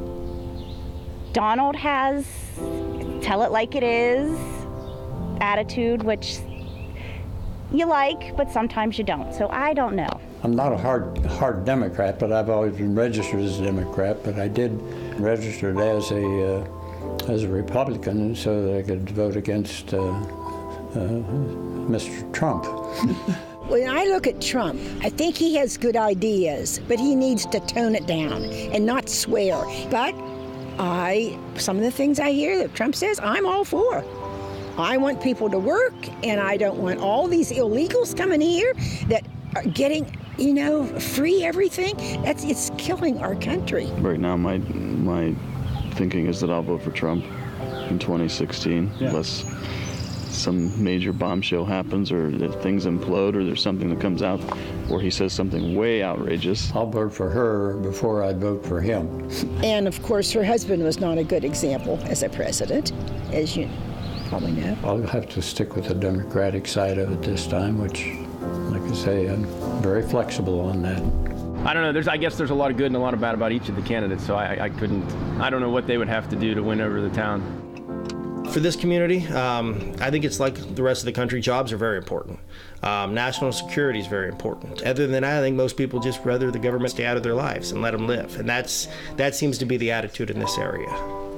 Donald has tell it like it is attitude, which you like, but sometimes you don't. So I don't know. I'm not a hard, hard Democrat, but I've always been registered as a Democrat, but I did register as a uh, as a Republican so that I could vote against uh, uh, Mister Trump. When I look at Trump, I think he has good ideas, but he needs to tone it down and not swear. But I, some of the things I hear that Trump says, I'm all for. I want people to work, and I don't want all these illegals coming here that are getting, you know, free everything. That's, it's killing our country. Right now, my my thinking is that I'll vote for Trump in twenty sixteen, yeah. Unless some major bombshell happens or that things implode or there's something that comes out or he says something way outrageous. I'll vote for her before I vote for him. And of course, her husband was not a good example as a president, as you probably know. I'll have to stick with the Democratic side of it this time, which, like I say, I'm very flexible on that. I don't know. There's, I guess there's a lot of good and a lot of bad about each of the candidates, so I, I couldn't, I don't know what they would have to do to win over the town. For this community, um, I think it's like the rest of the country. Jobs are very important. Um, national security is very important. Other than that, I think most people just rather the government stay out of their lives and let them live. And that's that seems to be the attitude in this area.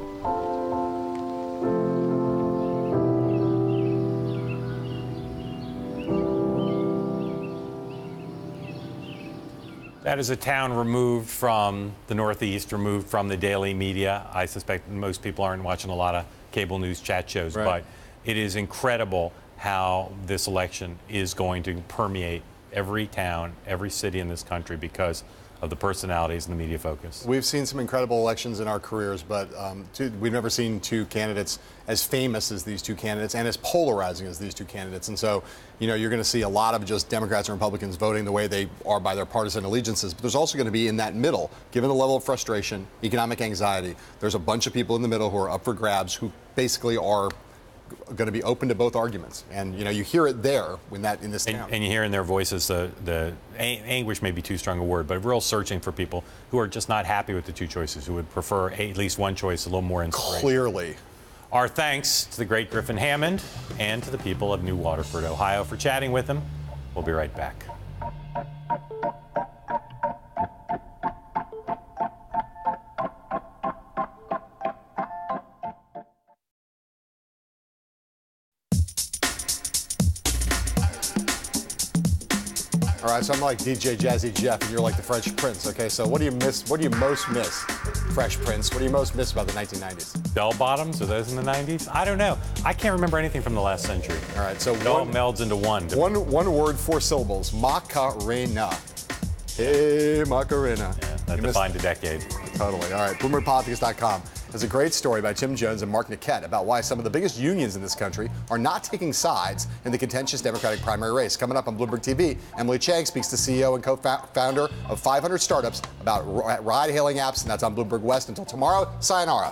That is a town removed from the Northeast, removed from the daily media. I suspect most people aren't watching a lot of cable news chat shows, right. But it is incredible how this election is going to permeate every town, every city in this country because of the personalities and the media focus. We've seen some incredible elections in our careers, but um, two, we've never seen two candidates as famous as these two candidates and as polarizing as these two candidates. And so, you know, you're going to see a lot of just Democrats and Republicans voting the way they are by their partisan allegiances. But there's also going to be in that middle, given the level of frustration, economic anxiety, there's a bunch of people in the middle who are up for grabs who basically are going to be open to both arguments, and you know you hear it there when that in this town. And, and you hear in their voices the the anguish may be too strong a word, but real searching for people who are just not happy with the two choices, who would prefer at least one choice a little more inspiration. Clearly. Our thanks to the great Griffin Hammond and to the people of New Waterford, Ohio, for chatting with him. We'll be right back. All All right, so I'm like D J Jazzy Jeff, and you're like the Fresh Prince. Okay, so what do you miss? What do you most miss, Fresh Prince? What do you most miss about the nineteen nineties? Bell bottoms, are those in the nineties? I don't know. I can't remember anything from the last century. All right, so it all one, melds into one. One one word, four syllables. Macarena. Hey, Macarena. Yeah, that defined a decade. Totally. All right, Bloomberg Politics dot com has a great story by Tim Jones and Mark Niquette about why some of the biggest unions in this country are not taking sides in the contentious Democratic primary race. Coming up on Bloomberg T V, Emily Chang speaks to C E O and co-founder of five hundred Startups about ride-hailing apps, and that's on Bloomberg West. Until tomorrow, sayonara.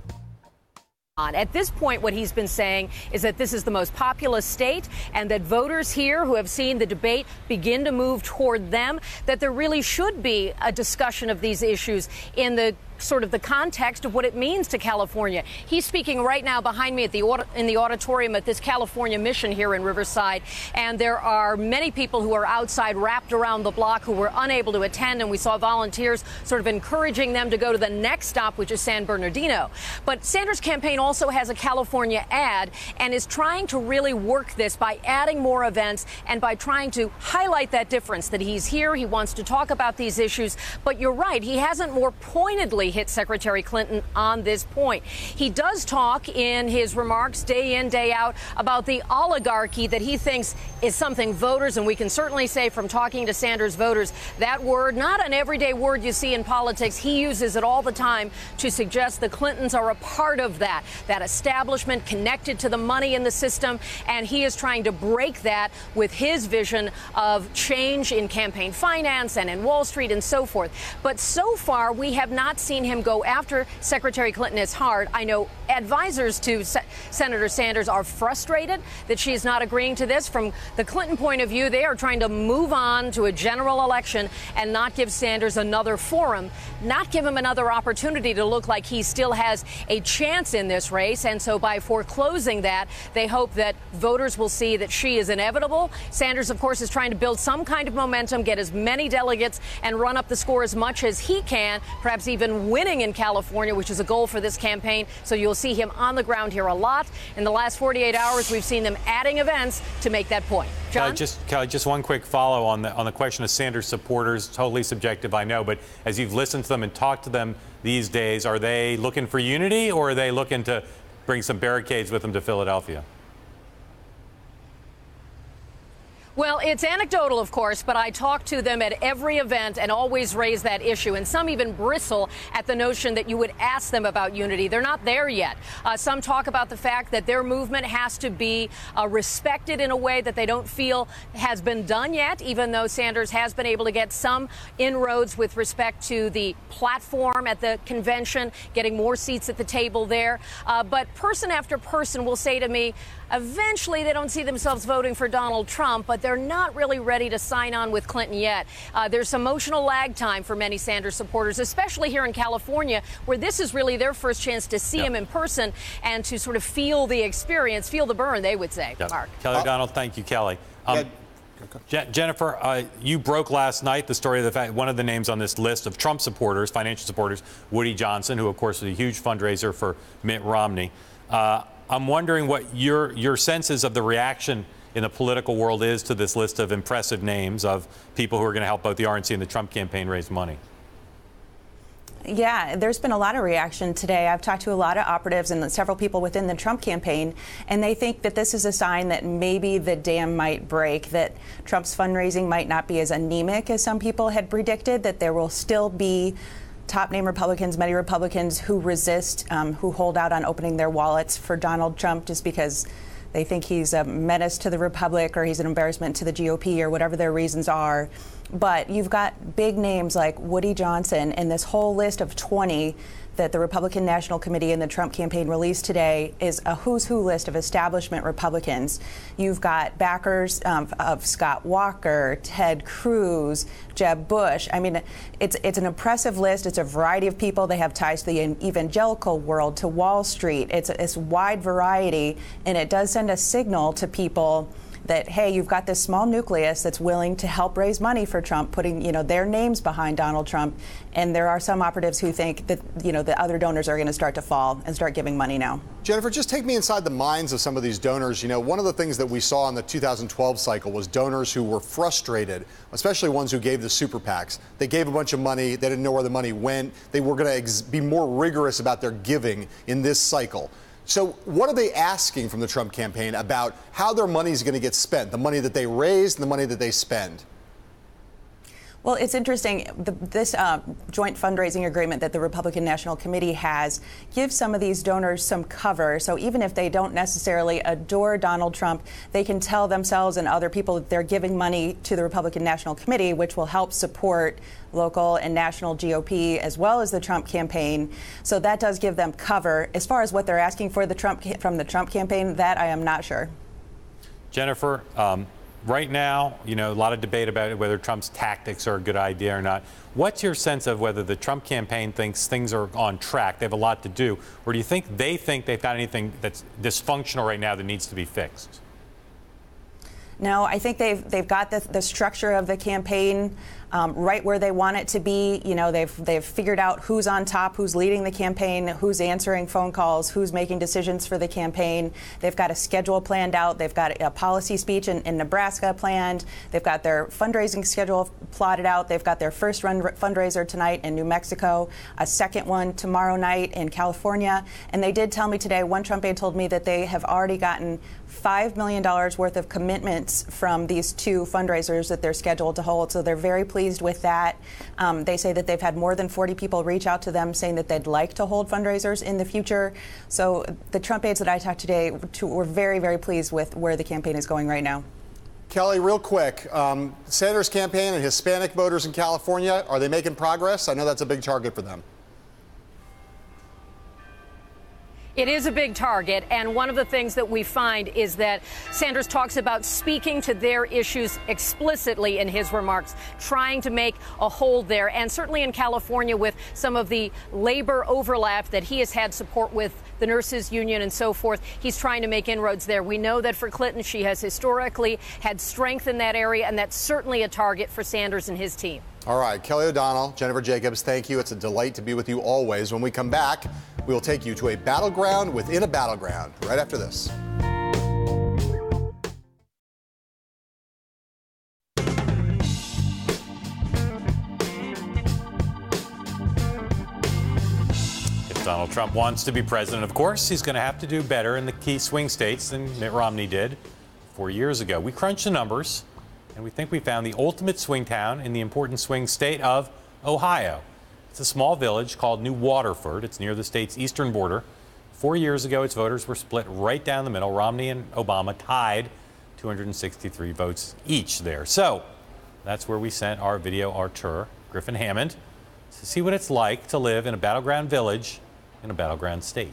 At this point, what he's been saying is that this is the most populous state and that voters here who have seen the debate begin to move toward them, that there really should be a discussion of these issues in the sort of the context of what it means to California. He's speaking right now behind me at the in the auditorium at this California mission here in Riverside, and there are many people who are outside wrapped around the block who were unable to attend, and we saw volunteers sort of encouraging them to go to the next stop, which is San Bernardino. But Sanders' campaign also has a California ad and is trying to really work this by adding more events and by trying to highlight that difference, that he's here, he wants to talk about these issues. But you're right, he hasn't more pointedly hit Secretary Clinton on this point. He does talk in his remarks day in, day out about the oligarchy that he thinks is something voters, and we can certainly say from talking to Sanders voters, that word, not an everyday word you see in politics, he uses it all the time to suggest the Clintons are a part of that, that establishment connected to the money in the system, and he is trying to break that with his vision of change in campaign finance and in Wall Street and so forth. But so far, we have not seen him go after Secretary Clinton as hard. I know advisors to Se- Senator Sanders are frustrated that she is not agreeing to this. From the Clinton point of view, they are trying to move on to a general election and not give Sanders another forum, not give him another opportunity to look like he still has a chance in this race. And so by foreclosing that, they hope that voters will see that she is inevitable. Sanders, of course, is trying to build some kind of momentum, get as many delegates and run up the score as much as he can, perhaps even winning in California, which is a goal for this campaign. So you'll see him on the ground here a lot. In the last forty-eight hours, we've seen them adding events to make that point. John? Kelly, just, Kelly, just one quick follow on the on the question of Sanders supporters. Totally subjective, I know, but as you've listened to them and talked to them these days, are they looking for unity, or are they looking to bring some barricades with them to Philadelphia? Well, it's anecdotal, of course, but I talk to them at every event and always raise that issue. And some even bristle at the notion that you would ask them about unity. They're not there yet. Uh, some talk about the fact that their movement has to be uh, respected in a way that they don't feel has been done yet, even though Sanders has been able to get some inroads with respect to the platform at the convention, getting more seats at the table there. Uh, but person after person will say to me, eventually they don't see themselves voting for Donald Trump, but they're not really ready to sign on with Clinton yet. Uh, there's emotional lag time for many Sanders supporters, especially here in California, where this is really their first chance to see yep. him in person and to sort of feel the experience, feel the burn, they would say. Yep. Mark. Kelly O'Donnell, thank you, Kelly. Um, Je- Jennifer, uh, you broke last night the story of the fact one of the names on this list of Trump supporters, financial supporters, Woody Johnson, who, of course, is a huge fundraiser for Mitt Romney. Uh, I'm wondering what your your senses of the reaction in the political world is to this list of impressive names of people who are going to help both the R N C and the Trump campaign raise money. Yeah, there's been a lot of reaction today. I've talked to a lot of operatives and several people within the Trump campaign, and they think that this is a sign that maybe the dam might break, that Trump's fundraising might not be as anemic as some people had predicted, that there will still be top-name Republicans, many Republicans who resist, um, who hold out on opening their wallets for Donald Trump just because they think he's a menace to the Republic or he's an embarrassment to the G O P or whatever their reasons are. But you've got big names like Woody Johnson and this whole list of twenty that the Republican National Committee and the Trump campaign released today is a who's who list of establishment Republicans. You've got backers um, of Scott Walker, Ted Cruz, Jeb Bush. I mean, it's it's an impressive list. It's a variety of people. They have ties to the evangelical world, to Wall Street. It's a, it's a wide variety, and it does send a signal to people that, hey, you've got this small nucleus that's willing to help raise money for Trump, putting, you know, their names behind Donald Trump. And there are some operatives who think that, you know, the other donors are going to start to fall and start giving money now. Jennifer, just take me inside the minds of some of these donors. You know, one of the things that we saw in the two thousand twelve cycle was donors who were frustrated, especially ones who gave the super PACs. They gave a bunch of money. They didn't know where the money went. They were going to ex- be more rigorous about their giving in this cycle. So what are they asking from the Trump campaign about how their money is going to get spent, the money that they raise and the money that they spend? Well, it's interesting. The, this uh, joint fundraising agreement that the Republican National Committee has gives some of these donors some cover. So even if they don't necessarily adore Donald Trump, they can tell themselves and other people that they're giving money to the Republican National Committee, which will help support local and national G O P as well as the Trump campaign. So that does give them cover. As far as what they're asking for the Trump from the Trump campaign, that I am not sure. Jennifer, um, right now, you know, a lot of debate about whether Trump's tactics are a good idea or not. What's your sense of whether the Trump campaign thinks things are on track? They have a lot to do. Or do you think they think they've got anything that's dysfunctional right now that needs to be fixed? No, I think they've they've got the, the structure of the campaign um, right where they want it to be. You know, they've they've figured out who's on top, who's leading the campaign, who's answering phone calls, who's making decisions for the campaign. They've got a schedule planned out. They've got a policy speech in, in Nebraska planned. They've got their fundraising schedule plotted out. They've got their first run fundraiser tonight in New Mexico, a second one tomorrow night in California. And they did tell me today, one Trump aide told me that they have already gotten five million dollars worth of commitments from these two fundraisers that they're scheduled to hold. So they're very pleased with that. Um, they say that they've had more than forty people reach out to them saying that they'd like to hold fundraisers in the future. So the Trump aides that I talked to today to, were very, very pleased with where the campaign is going right now. Kelly, real quick, um, Sanders' campaign and Hispanic voters in California, are they making progress? I know that's a big target for them. It is a big target, and one of the things that we find is that Sanders talks about speaking to their issues explicitly in his remarks, trying to make a hold there, and certainly in California with some of the labor overlap that he has had support with the nurses union and so forth. He's trying to make inroads there. We know that for Clinton, she has historically had strength in that area, and that's certainly a target for Sanders and his team. All right, Kelly O'Donnell, Jennifer Jacobs, thank you. It's a delight to be with you always. When we come back, we will take you to a battleground within a battleground right after this. If Donald Trump wants to be president, of course, he's going to have to do better in the key swing states than Mitt Romney did four years ago. We crunched the numbers, and we think we found the ultimate swing town in the important swing state of Ohio. It's a small village called New Waterford. It's near the state's eastern border. Four years ago, its voters were split right down the middle. Romney and Obama tied two hundred sixty-three votes each there. So that's where we sent our video auteur, Griffin Hammond, to see what it's like to live in a battleground village in a battleground state.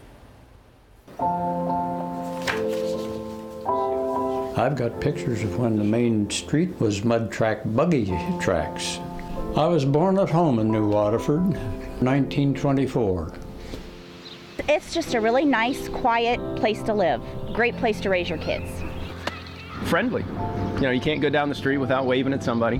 I've got pictures of when the main street was mud track buggy tracks. I was born at home in New Waterford, nineteen twenty-four. It's just a really nice, quiet place to live. Great place to raise your kids. Friendly. You know, you can't go down the street without waving at somebody.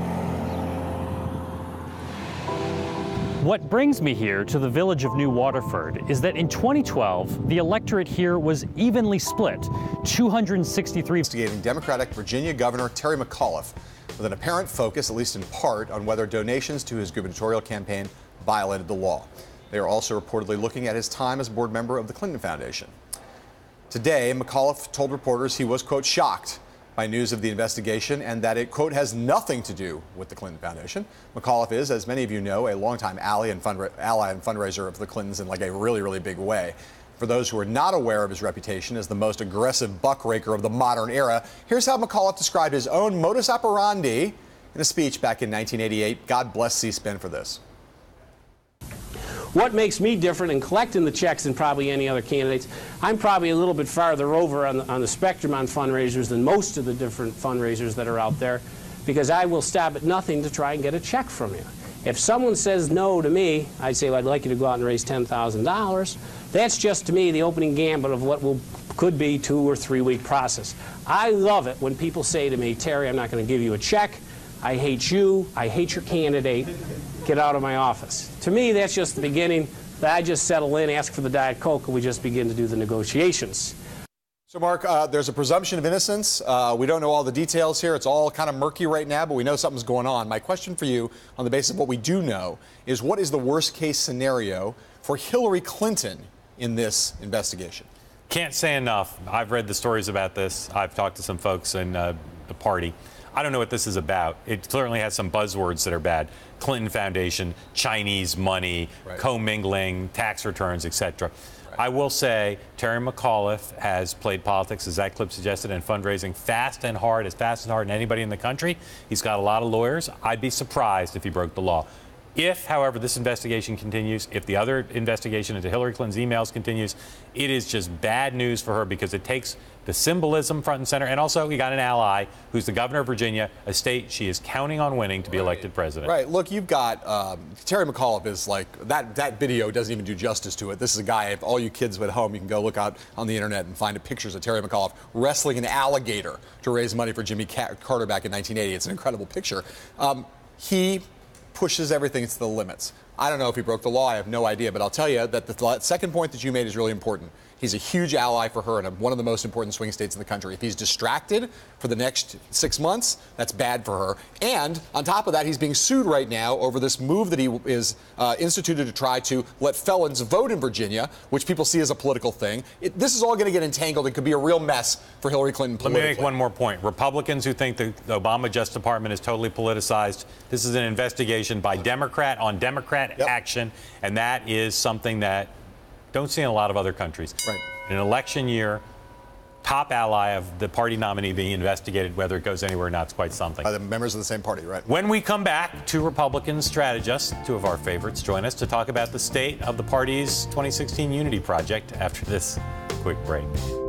What brings me here to the village of New Waterford is that in twenty twelve, the electorate here was evenly split, two hundred sixty-three. Investigating Democratic Virginia Governor Terry McAuliffe with an apparent focus, at least in part, on whether donations to his gubernatorial campaign violated the law. They are also reportedly looking at his time as board member of the Clinton Foundation. Today, McAuliffe told reporters he was, quote, shocked by news of the investigation and that it, quote, has nothing to do with the Clinton Foundation. McAuliffe is, as many of you know, a longtime ally and, fundra- ally and fundraiser of the Clintons in like a really, really big way. For those who are not aware of his reputation as the most aggressive buckraker of the modern era, here's how McAuliffe described his own modus operandi in a speech back in nineteen eighty-eight. God bless C-SPAN for this. What makes me different in collecting the checks than probably any other candidates, I'm probably a little bit farther over on the, on the spectrum on fundraisers than most of the different fundraisers that are out there, because I will stop at nothing to try and get a check from you. If someone says no to me, I say, well, I'd like you to go out and raise ten thousand dollars. That's just, to me, the opening gambit of what will could be two or three week process. I love it when people say to me, Terry, I'm not going to give you a check. I hate you. I hate your candidate. Get out of my office. To me, that's just the beginning. I just settle in, ask for the Diet Coke, and we just begin to do the negotiations. So, Mark, uh, there's a presumption of innocence. Uh, we don't know all the details here. It's all kind of murky right now, but we know something's going on. My question for you, on the basis of what we do know, is what is the worst-case scenario for Hillary Clinton in this investigation? Can't say enough. I've read the stories about this. I've talked to some folks in uh, the party. I don't know what this is about. It certainly has some buzzwords that are bad. Clinton Foundation, Chinese money, right. commingling, tax returns, et cetera. Right. I will say Terry McAuliffe has played politics, as that clip suggested, and fundraising fast and hard, as fast and hard as anybody in the country. He's got a lot of lawyers. I'd be surprised if he broke the law. If, however, this investigation continues, if the other investigation into Hillary Clinton's emails continues, it is just bad news for her because it takes the symbolism front and center. And also, we got an ally who's the governor of Virginia, a state she is counting on winning to be right. elected president. Right. Look, you've got um, Terry McAuliffe is like that. That video doesn't even do justice to it. This is a guy. If all you kids at home, you can go look out on the internet and find pictures of Terry McAuliffe wrestling an alligator to raise money for Jimmy Carter back in nineteen eighty. It's an incredible picture. Um, he pushes everything to the limits. I don't know if he broke the law. I have no idea. But I'll tell you that the second point that you made is really important. He's a huge ally for her in one of the most important swing states in the country. If he's distracted for the next six months, that's bad for her. And on top of that, he's being sued right now over this move that he is uh, instituted to try to let felons vote in Virginia, which people see as a political thing. It, this is all going to get entangled. It could be a real mess for Hillary Clinton politically. Let me make one more point. Republicans who think the Obama Justice Department is totally politicized, this is an investigation by Democrat on Democrat yep. action, and that is something that don't see in a lot of other countries. Right. In an election year, top ally of the party nominee being investigated, whether it goes anywhere or not, is quite something. By the members of the same party, right? When we come back, two Republican strategists, two of our favorites, join us to talk about the state of the party's twenty sixteen Unity Project after this quick break.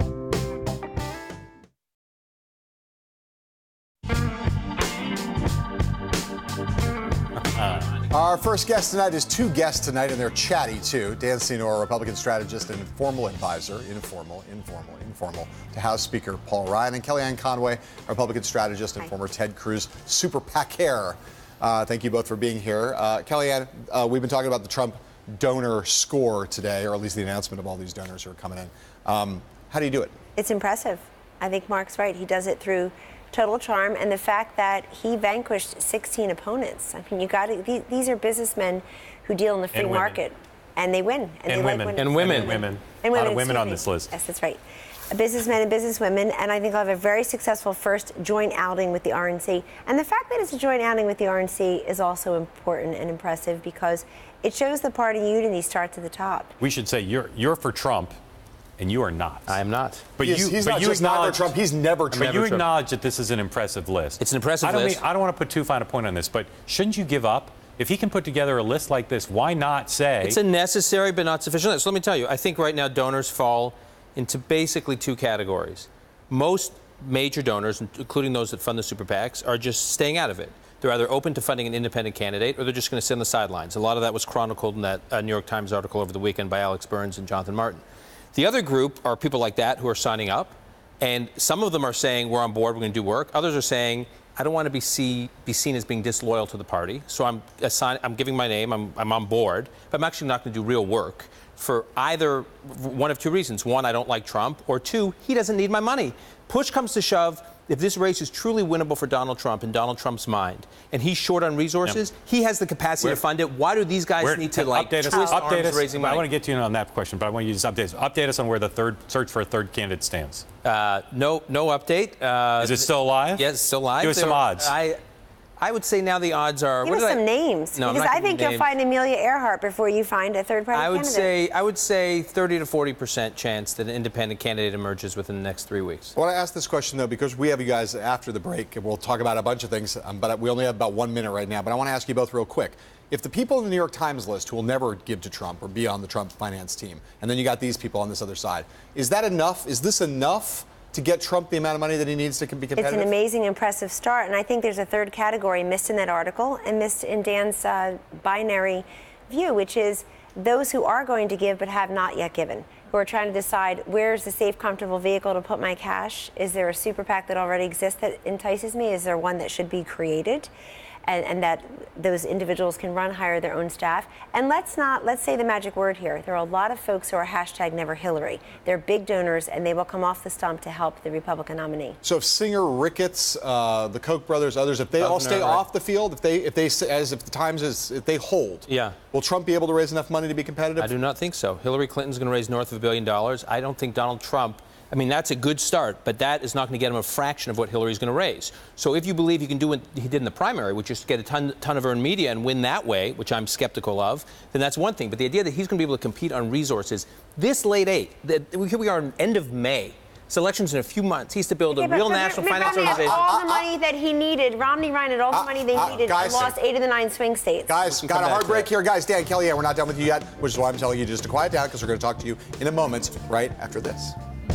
Our first guest tonight is two guests tonight, and they're chatty, too. Dan Senor, Republican strategist and informal advisor, informal, informal, informal, to House Speaker Paul Ryan, and Kellyanne Conway, Republican strategist and Hi. former Ted Cruz super PACer. Uh, thank you both for being here. Uh, Kellyanne, uh, we've been talking about the Trump donor score today, or at least the announcement of all these donors who are coming in. Um, how do you do it? It's impressive. I think Mark's right. He does it through total charm and the fact that he vanquished sixteen opponents. I mean, you got to, these are businessmen who deal in the free and market, and they win. And, and they women. Like and women. And women. And women. A lot women, of women on me. this list. Yes, that's right. Businessmen and businesswomen, and I think I'll have a very successful first joint outing with the R N C. And the fact that it's a joint outing with the R N C is also important and impressive because it shows the party unity starts at the top. We should say you're you're for Trump. And you are not. I am not. But he's, you, he's but not you just never Trump. He's never Trump. But you acknowledge that this is an impressive list. It's an impressive I don't list. Mean, I don't want to put too fine a point on this, but shouldn't you give up? If he can put together a list like this, why not say... It's a necessary but not sufficient list. So let me tell you, I think right now donors fall into basically two categories. Most major donors, including those that fund the super PACs, are just staying out of it. They're either open to funding an independent candidate or they're just going to sit on the sidelines. A lot of that was chronicled in that uh, New York Times article over the weekend by Alex Burns and Jonathan Martin. The other group are people like that who are signing up, and some of them are saying, we're on board, we're going to do work. Others are saying, I don't want to be, see, be seen as being disloyal to the party, so I'm, assign, I'm giving my name, I'm, I'm on board, but I'm actually not going to do real work for either one of two reasons. One, I don't like Trump, or two, he doesn't need my money. Push comes to shove. If this race is truly winnable for Donald Trump in Donald Trump's mind, and he's short on resources, yep. he has the capacity We're, to fund it. Why do these guys need to like update us? Twist Update arms us. Raising money? I want to get to you on that question, but I want you to just update us. Update us on where the third search for a third candidate stands. Uh, no, no update. Uh, is it still alive? Yes, still alive. Give us some odds. I, I would say now the odds are. Give us some I, names, no, because I think you'll find Amelia Earhart before you find a third-party I would candidate. say I would say thirty to forty percent chance that an independent candidate emerges within the next three weeks. I want to ask this question though, because we have you guys after the break, and we'll talk about a bunch of things. Um, but we only have about one minute right now. But I want to ask you both real quick. If the people in the New York Times list who will never give to Trump or be on the Trump finance team, and then you got these people on this other side, is that enough? Is this enough to get Trump the amount of money that he needs to be competitive? It's an amazing, impressive start, and I think there's a third category missed in that article and missed in Dan's uh, binary view, which is those who are going to give but have not yet given, who who are trying to decide where's the safe, comfortable vehicle to put my cash. Is there a super PAC that already exists that entices me? Is there one that should be created? And, and that those individuals can run, hire their own staff. And let's not, let's say the magic word here. There are a lot of folks who are hashtag never Hillary. They're big donors, and they will come off the stump to help the Republican nominee. So if Singer, Ricketts, uh, the Koch brothers, others, if they all stay right. off the field, if they, if they, as if the times is, if they hold, yeah. will Trump be able to raise enough money to be competitive? I do not think so. Hillary Clinton's going to raise north of a billion dollars. I don't think Donald Trump. I mean, that's a good start, but that is not going to get him a fraction of what Hillary's going to raise. So if you believe he can do what he did in the primary, which is get a ton, ton of earned media and win that way, which I'm skeptical of, then that's one thing. But the idea that he's going to be able to compete on resources this late eight, that here we are in end of May. This election's in a few months. He's to build a okay, real but national Mitt finance Romney organization. had all the money that he needed. Romney Ryan had all the Uh, money they uh, needed guys, and lost eight of the nine swing states. Guys, got a hard break here. Guys, Dan, Kellyanne, we're not done with you yet, which is why I'm telling you just to quiet down, because we're going to talk to you in a moment right after this.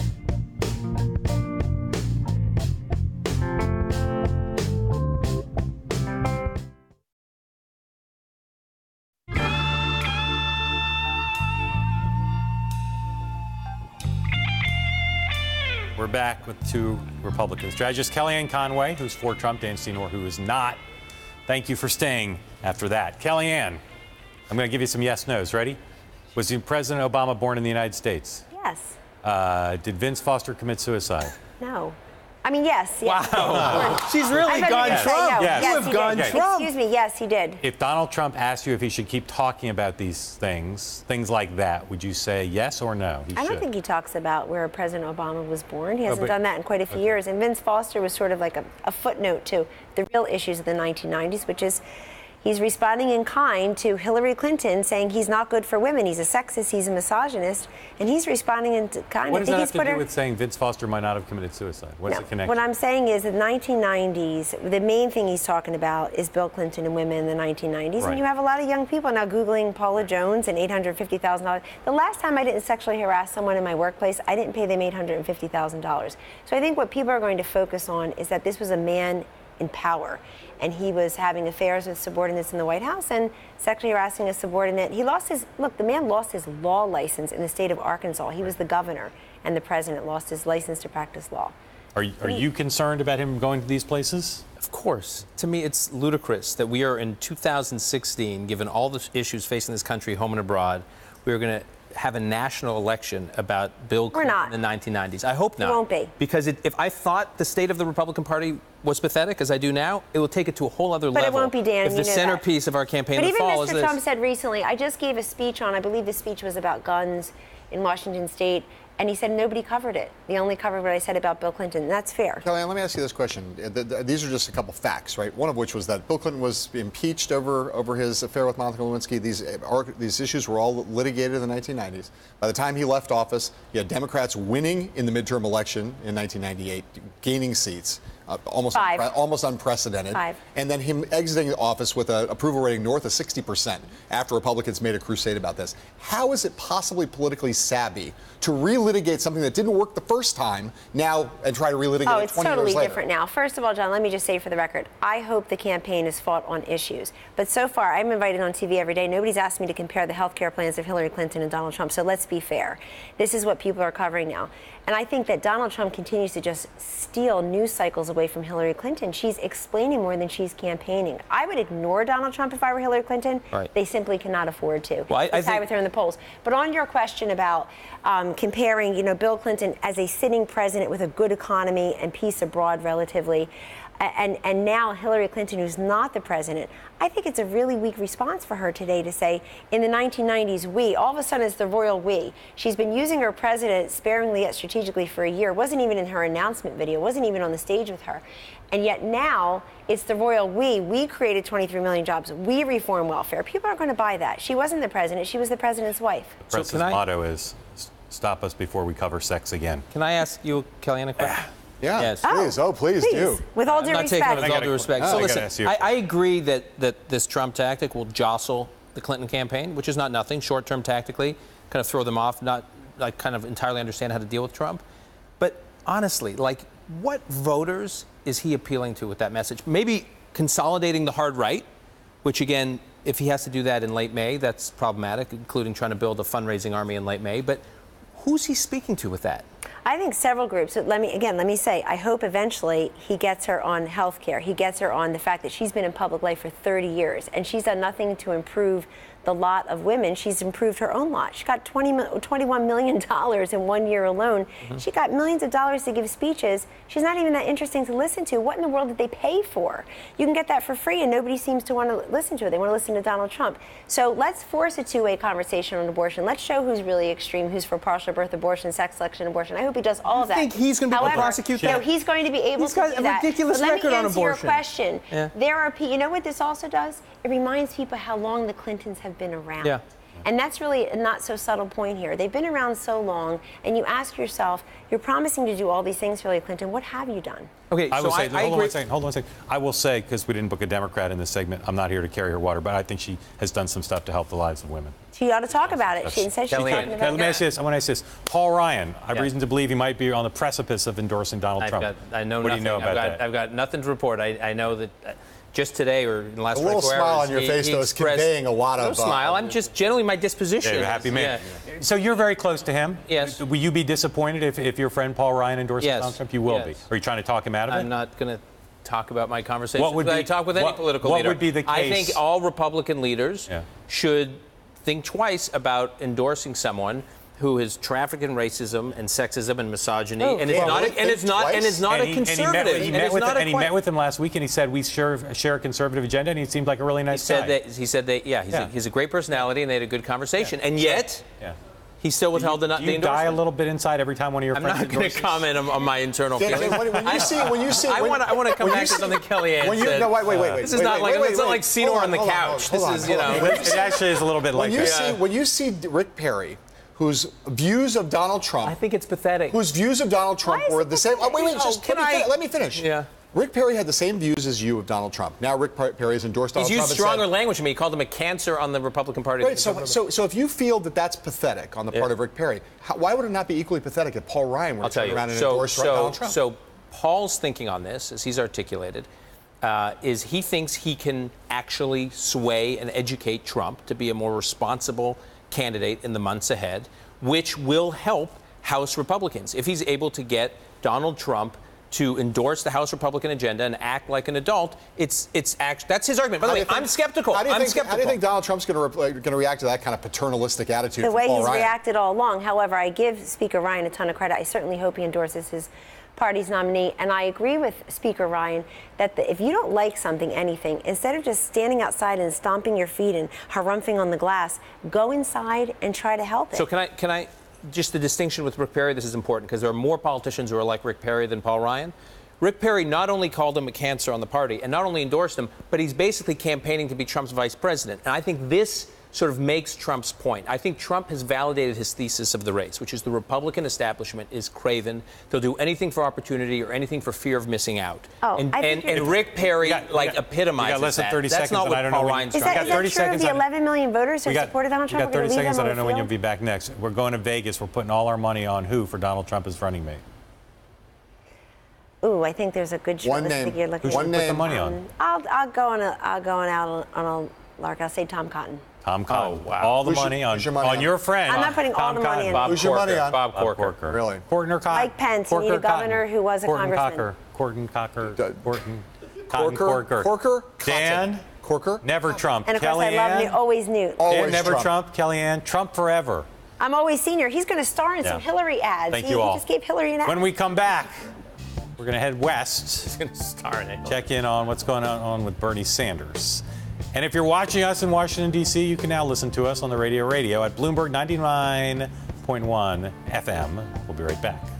We're back with two Republican strategists, Kellyanne Conway, who's for Trump, Dan Senor, who is not. Thank you for staying after that. Kellyanne, I'm going to give you some yes-nos. Ready? Was President Obama born in the United States? Yes. Uh, did Vince Foster commit suicide? No. I mean, yes. yes. Wow. She's really I thought gone you were gonna say Trump. no. Yes. Yes, You have he gone did. Trump. Excuse me. Yes, he did. If Donald Trump asked you if he should keep talking about these things, things like that, would you say yes or no? He I don't should. think he talks about where President Obama was born. He hasn't but- done that in quite a few okay. years. And Vince Foster was sort of like a, a footnote to the real issues of the nineteen nineties, which is he's responding in kind to Hillary Clinton saying he's not good for women. He's a sexist. He's a misogynist. And he's responding in kind. What I does think that he's have to put do her, with saying Vince Foster might not have committed suicide? What's No, the connection? What I'm saying is the nineteen nineties, the main thing he's talking about is Bill Clinton and women in the nineteen nineties. Right. And you have a lot of young people now Googling Paula Jones and eight hundred fifty thousand dollars. The last time I didn't sexually harass someone in my workplace, I didn't pay them eight hundred fifty thousand dollars. So I think what people are going to focus on is that this was a man in power. And he was having affairs with subordinates in the White House and sexually harassing a subordinate. He lost his, look, the man lost his law license in the state of Arkansas. He was the governor, and the president lost his license to practice law. Are you, are you concerned about him going to these places? Of course. To me, it's ludicrous that we are in two thousand sixteen, given all the issues facing this country, home and abroad, we are going to have a national election about Bill Clinton in the nineteen nineties. I hope not. It won't be. Because it, if I thought the state of the Republican Party was pathetic, as I do now, it will take it to a whole other But level. it won't be, Dan. If You the know centerpiece that. of our campaign But in the even fall is Mister this. Trump said recently, I just gave a speech on, I believe the speech was about guns in Washington State, and he said nobody covered it. They only covered what I said about Bill Clinton. And that's fair. Kellyanne, let me ask you this question. These are just a couple facts, right? One of which was that Bill Clinton was impeached over, over his affair with Monica Lewinsky. These, are, these issues were all litigated in the nineteen nineties. By the time he left office, you had Democrats winning in the midterm election in nineteen ninety-eight, gaining seats. Uh, almost, Five. unpre- almost unprecedented. Five. And then him exiting office with an approval rating north of sixty percent after Republicans made a crusade about this. How is it possibly politically savvy to relitigate something that didn't work the first time now and try to relitigate Oh, it it's twenty totally years later? different now. First of all, John, let me just say for the record, I hope the campaign is fought on issues. But so far, I'm invited on T V every day. Nobody's asked me to compare the health care plans of Hillary Clinton and Donald Trump. So let's be fair. This is what people are covering now. And I think that Donald Trump continues to just steal news cycles away from Hillary Clinton. She's explaining more than she's campaigning. I would ignore Donald Trump if I were Hillary Clinton. Right. They simply cannot afford to. Well, I- I They side think- with her in the polls. But on your question about um, comparing, you know, Bill Clinton as a sitting president with a good economy and peace abroad relatively, and, and now Hillary Clinton, who's not the president, I think it's a really weak response for her today to say, in the nineteen nineties, we, all of a sudden it's the royal we. She's been using her president sparingly yet strategically for a year. It wasn't even in her announcement video. It wasn't even on the stage with her. And yet now it's the royal we. We created twenty-three million jobs. We reform welfare. People aren't going to buy that. She wasn't the president. She was the president's wife. The president's motto is, stop us before we cover sex again. Can I ask you, Kellyanne, a question? Yeah, yes. please. Oh, please, Please. do. With all I'm due not respect. taking it with I all gotta- due respect. I So gotta listen, ask you a I, I agree that, that this Trump tactic will jostle the Clinton campaign, which is not nothing, short-term tactically, kind of throw them off, not like kind of entirely understand how to deal with Trump. But honestly, like, what voters is he appealing to with that message? Maybe consolidating the hard right, which again, if he has to do that in late May, that's problematic, including trying to build a fundraising army in late May. But Who's he speaking to with that? I think several groups. So let me again, let me say, I hope eventually he gets her on health care. He gets her on the fact that she's been in public life for thirty years and she's done nothing to improve the lot of women. She's improved her own lot. She got twenty, twenty-one million dollars in one year alone. Mm-hmm. She got millions of dollars to give speeches. She's not even that interesting to listen to. What in the world did they pay for? You can get that for free, and nobody seems to want to listen to it. They want to listen to Donald Trump. So let's force a two-way conversation on abortion. Let's show who's really extreme, who's for partial birth abortion, sex selection abortion. I hope he does all you of that. think he's going to be able to prosecute that? No, he's going to be able he's to got do a that. ridiculous but let record me on answer abortion. your question. Yeah. There are people, you know what this also does? It reminds people how long the Clintons have been around. Yeah. And that's really a not so subtle point here. They've been around so long, and you ask yourself, you're promising to do all these things, Hillary Clinton. What have you done? Okay, I so will say, I- hold I on agree- one second, hold on one second. I will say, because we didn't book a Democrat in this segment, I'm not here to carry her water, but I think she has done some stuff to help the lives of women. She ought to talk about it. She said she's talking Okay, about let me ask you this. I want to ask this. Paul Ryan, I have Yeah. reason to believe he might be on the precipice of endorsing Donald I've Trump. got, I know what nothing. do you know about I've got, that? I've got nothing to report. I, I know that uh, just today or in the last A little twenty-four smile hours, on your he- face, he though, is expressed- conveying a lot no of, uh, smile. I'm just generally my disposition. Yeah, you're a happy man. So you're very close to him. Yes. Will you be disappointed if, if your friend Paul Ryan endorses Yes. Donald Trump? You will Yes. be. Are you trying to talk him out of it? I'm not going to talk about my conversations. What would but I be- talk with any what- political what leader. would be the I case? think all Republican leaders Yeah. should think twice about endorsing someone who has trafficked in racism and sexism and misogyny, Oh, and it's well, not, really and it's think not, and twice? it's not And a he- and he met conservative. with- he and met it's with not him- a and he que- met with him last week, and he said we share, share a conservative agenda, and he seemed like a really nice he said guy. that he said that yeah, he's, Yeah. A, he's a great personality, and they had a good conversation, and So- yet yeah. he still withheld do you, the, do the you die a endorsement. little bit inside every time one of your I'm friends not going to endorses? comment on, on my internal Yeah, feelings. when- when you I- see- when you see- I when- want to I want to come when you back to see- something Kellyanne when you- said. no, wait, wait, wait, wait, This is wait, not wait, like wait, it's not wait, like Senor hold on the hold couch. hold This on, is you hold know. on. It actually is a little bit When like you that. see when you see Rick Perry, whose views of Donald Trump, I think it's pathetic. Whose views of Donald Trump were the same. Oh, wait, wait, No, just can let me, I- fin- let me finish. Yeah. Rick Perry had the same views as you of Donald Trump. Now Rick Per- Perry has endorsed Donald He's used Trump. and stronger said- language to me. He called him a cancer on the Republican Party. Right, so, so, so if you feel that that's pathetic on the part Yeah. of Rick Perry, how, why would it not be equally pathetic if Paul Ryan were I'll to tell turn you. around and So, endorse so, Donald Trump? so Paul's thinking on this, as he's articulated, uh, is he thinks he can actually sway and educate Trump to be a more responsible candidate in the months ahead, which will help House Republicans. If he's able to get Donald Trump to endorse the House Republican agenda and act like an adult, it's it's act, that's his argument. By the How do way, you think- I'm skeptical. How do you I'm think, skeptical. How do you think Donald Trump's going to re- going to react to that kind of paternalistic attitude The from way Paul he's Ryan? reacted all along. However, I give Speaker Ryan a ton of credit. I certainly hope he endorses his party's nominee. And I agree with Speaker Ryan that the, if you don't like something, anything, instead of just standing outside and stomping your feet and harumphing on the glass, go inside and try to help it. So can I can I just the distinction with Rick Perry? This is important because there are more politicians who are like Rick Perry than Paul Ryan. Rick Perry not only called him a cancer on the party and not only endorsed him, but he's basically campaigning to be Trump's vice president. And I think this sort of makes Trump's point. I think Trump has validated his thesis of the race, which is the Republican establishment is craven. They'll do anything for opportunity or anything for fear of missing out. Oh, and, I and, think and you're- Rick Perry We got- we like got- epitomizes we got less than that. thirty That's seconds, not and what I don't Paul know when- Ryan's Is trying that, to is do. that thirty true of seconds the on- eleven million voters who We got, supported Donald we Trump? got We're gonna thirty leave seconds. them I on don't know the when you'll field? be back next. We're going to Vegas. We're putting all our money on who for Donald Trump as running mate? Ooh, I think there's a good shot. One Let's name. think you're looking Who should we put the money Um, on? I'll I'll go on a I'll go on out on a lark. I'll say Tom Cotton. Tom Cotton. wow. All the Who's your- money on, who's your money on on? your friend. I'm not putting all Tom the money Cotton. in. Bob Who's your money Corker. on? Bob Bob Corker. Corker. Really? Corton or Cotton? Mike Pence. You need a Corker, Cotton. governor who was a Corton congressman. Cocker. Corton Cocker. D- Corton. Cotton Corker, Corker. Corker, Dan. Cotton. Corker. Never Trump. And of course, I love Kellyanne. Newt, always Newt. Always Dan, never Trump. Trump. Kellyanne. Trump forever. I'm always senior. He's going to star in Yeah. some Hillary ads. Thank he, you he all. just gave Hillary an ad. When we come back, we're going to head west. He's going to star in it. Check in on what's going on with Bernie Sanders. And if you're watching us in Washington, D C, you can now listen to us on the radio radio at Bloomberg ninety-nine point one F M. We'll be right back.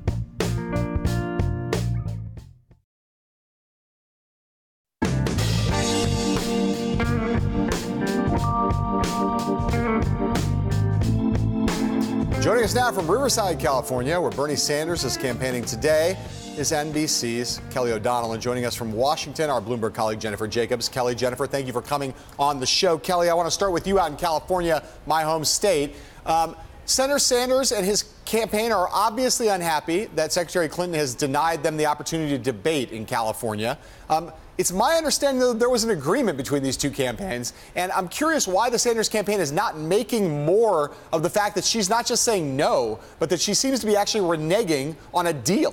Joining us now from Riverside, California, where Bernie Sanders is campaigning today, is N B C's Kelly O'Donnell. And joining us from Washington, our Bloomberg colleague Jennifer Jacobs. Kelly, Jennifer, thank you for coming on the show. Kelly, I want to start with you out in California, my home state. Um, Senator Sanders and his campaign are obviously unhappy that Secretary Clinton has denied them the opportunity to debate in California. Um, it's my understanding that there was an agreement between these two campaigns, and I'm curious why the Sanders campaign is not making more of the fact that she's not just saying no, but that she seems to be actually reneging on a deal.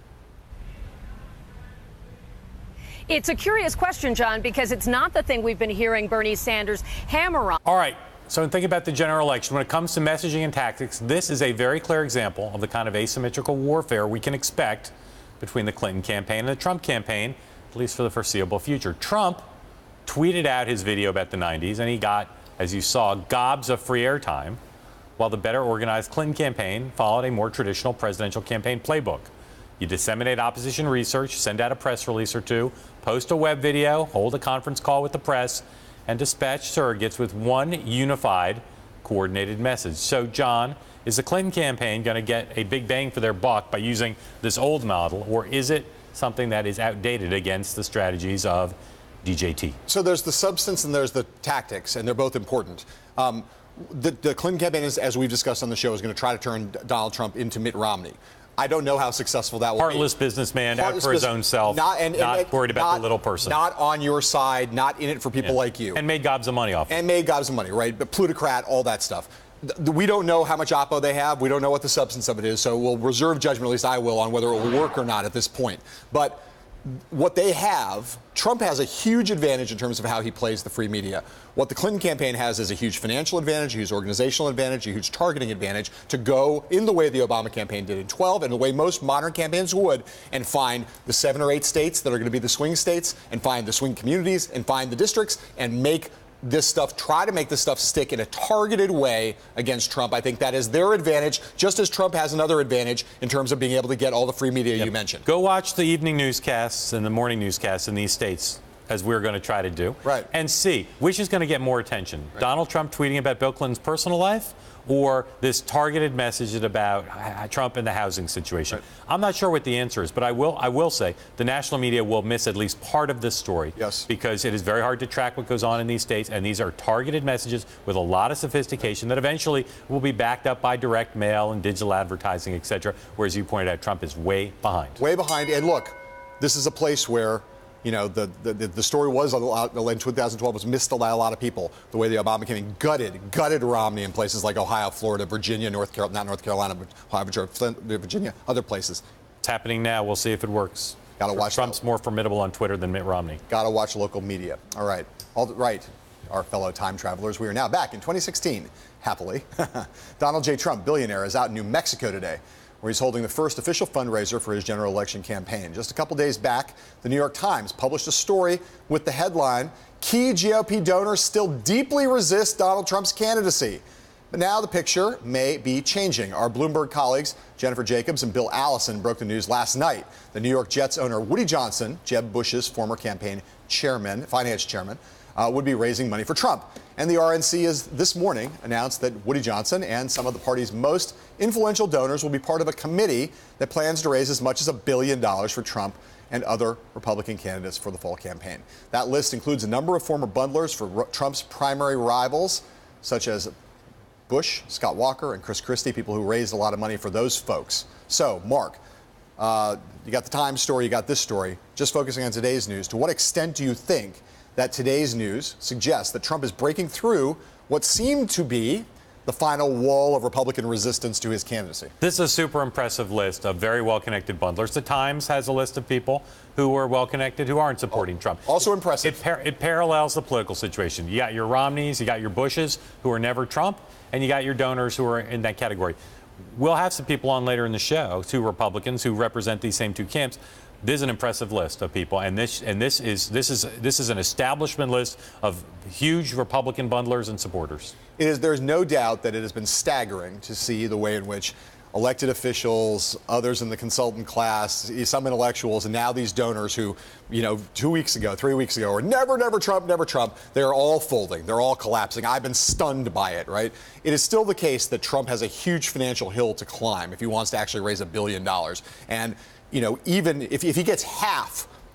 It's a curious question, John, because it's not the thing we've been hearing Bernie Sanders hammer on. All right. So think about the general election. When it comes to messaging and tactics, this is a very clear example of the kind of asymmetrical warfare we can expect between the Clinton campaign and the Trump campaign, at least for the foreseeable future. Trump tweeted out his video about the nineties, and he got, as you saw, gobs of free airtime, while the better organized Clinton campaign followed a more traditional presidential campaign playbook. You disseminate opposition research, send out a press release or two, post a web video, hold a conference call with the press, and dispatch surrogates with one unified, coordinated message. So, John, is the Clinton campaign going to get a big bang for their buck by using this old model, or is it something that is outdated against the strategies of D J T? So there's the substance and there's the tactics, and they're both important. Um, the, the Clinton campaign, is, as we've discussed on the show, is going to try to turn Donald Trump into Mitt Romney. I don't know how successful that will Heartless be. businessman, Heartless out for his business, own self, not, and, not and, worried about not, the little person. Not on your side, not in it for people Yeah. like you. And made gobs of money off. And made gobs of money, right? But plutocrat, all that stuff. Th- We don't know how much oppo they have. We don't know what the substance of it is. So we'll reserve judgment, at least I will, on whether it will work or not at this point. But what they have, Trump has a huge advantage in terms of how he plays the free media. What the Clinton campaign has is a huge financial advantage, a huge organizational advantage, a huge targeting advantage to go in the way the Obama campaign did in twelve and the way most modern campaigns would, and find the seven or eight states that are going to be the swing states, and find the swing communities, and find the districts, and make this stuff, try to make this stuff stick in a targeted way against Trump. I think that is their advantage, just as Trump has another advantage in terms of being able to get all the free media Yep. you mentioned. Go watch the evening newscasts and the morning newscasts in these states, as we're going to try to do, right. and see which is going to get more attention. Right. Donald Trump tweeting about Bill Clinton's personal life, or this targeted message about Trump and the housing situation. Right. I'm not sure what the answer is, but I will I will say the national media will miss at least part of this story. Yes. Because it is very hard to track what goes on in these states, and these are targeted messages with a lot of sophistication that eventually will be backed up by direct mail and digital advertising, et cetera, whereas you pointed out, Trump is way behind. Way behind. And look, this is a place where, you know, the, the, the story was a lot, in twenty twelve was missed by a lot of people. The way the Obama campaign gutted, gutted Romney in places like Ohio, Florida, Virginia, North Carolina, not North Carolina, but Ohio, Virginia, other places. It's happening now. We'll see if it works. Got to watch. Trump's that. more formidable on Twitter than Mitt Romney. Got to watch local media. All right. All right. Our fellow time travelers, we are now back in twenty sixteen, happily. Donald J. Trump, billionaire, is out in New Mexico today, where he's holding the first official fundraiser for his general election campaign. Just a couple days back, the New York Times published a story with the headline, "Key G O P donors still deeply resist Donald Trump's candidacy." But now the picture may be changing. Our Bloomberg colleagues, Jennifer Jacobs and Bill Allison, broke the news last night. The New York Jets owner, Woody Johnson, Jeb Bush's former campaign chairman, finance chairman, uh, would be raising money for Trump. And the R N C has this morning announced that Woody Johnson and some of the party's most influential donors will be part of a committee that plans to raise as much as a billion dollars for Trump and other Republican candidates for the fall campaign. That list includes a number of former bundlers for Trump's primary rivals, such as Bush, Scott Walker, and Chris Christie, people who raised a lot of money for those folks. So, Mark, uh, you got the Times story, you got this story. Just focusing on today's news, to what extent do you think that today's news suggests that Trump is breaking through what seemed to be the final wall of Republican resistance to his candidacy? This is a super impressive list of very well-connected bundlers. The Times has a list of people who are well-connected who aren't supporting oh, Trump. Also impressive. It, par- it parallels the political situation. You got your Romneys, you got your Bushes, who are never Trump, and you got your donors who are in that category. We'll have some people on later in the show, two Republicans who represent these same two camps. This is an impressive list of people, and this and this is this is this is an establishment list of huge Republican bundlers and supporters. It is. There's no doubt that it has been staggering to see the way in which elected officials, others in the consultant class, some intellectuals, and now these donors who, you know, two weeks ago, three weeks ago, were never, never Trump, never Trump. They're all folding. They're all collapsing. I've been stunned by it, right? It is still the case that Trump has a huge financial hill to climb if he wants to actually raise a billion dollars. And, you know, even if, if he gets half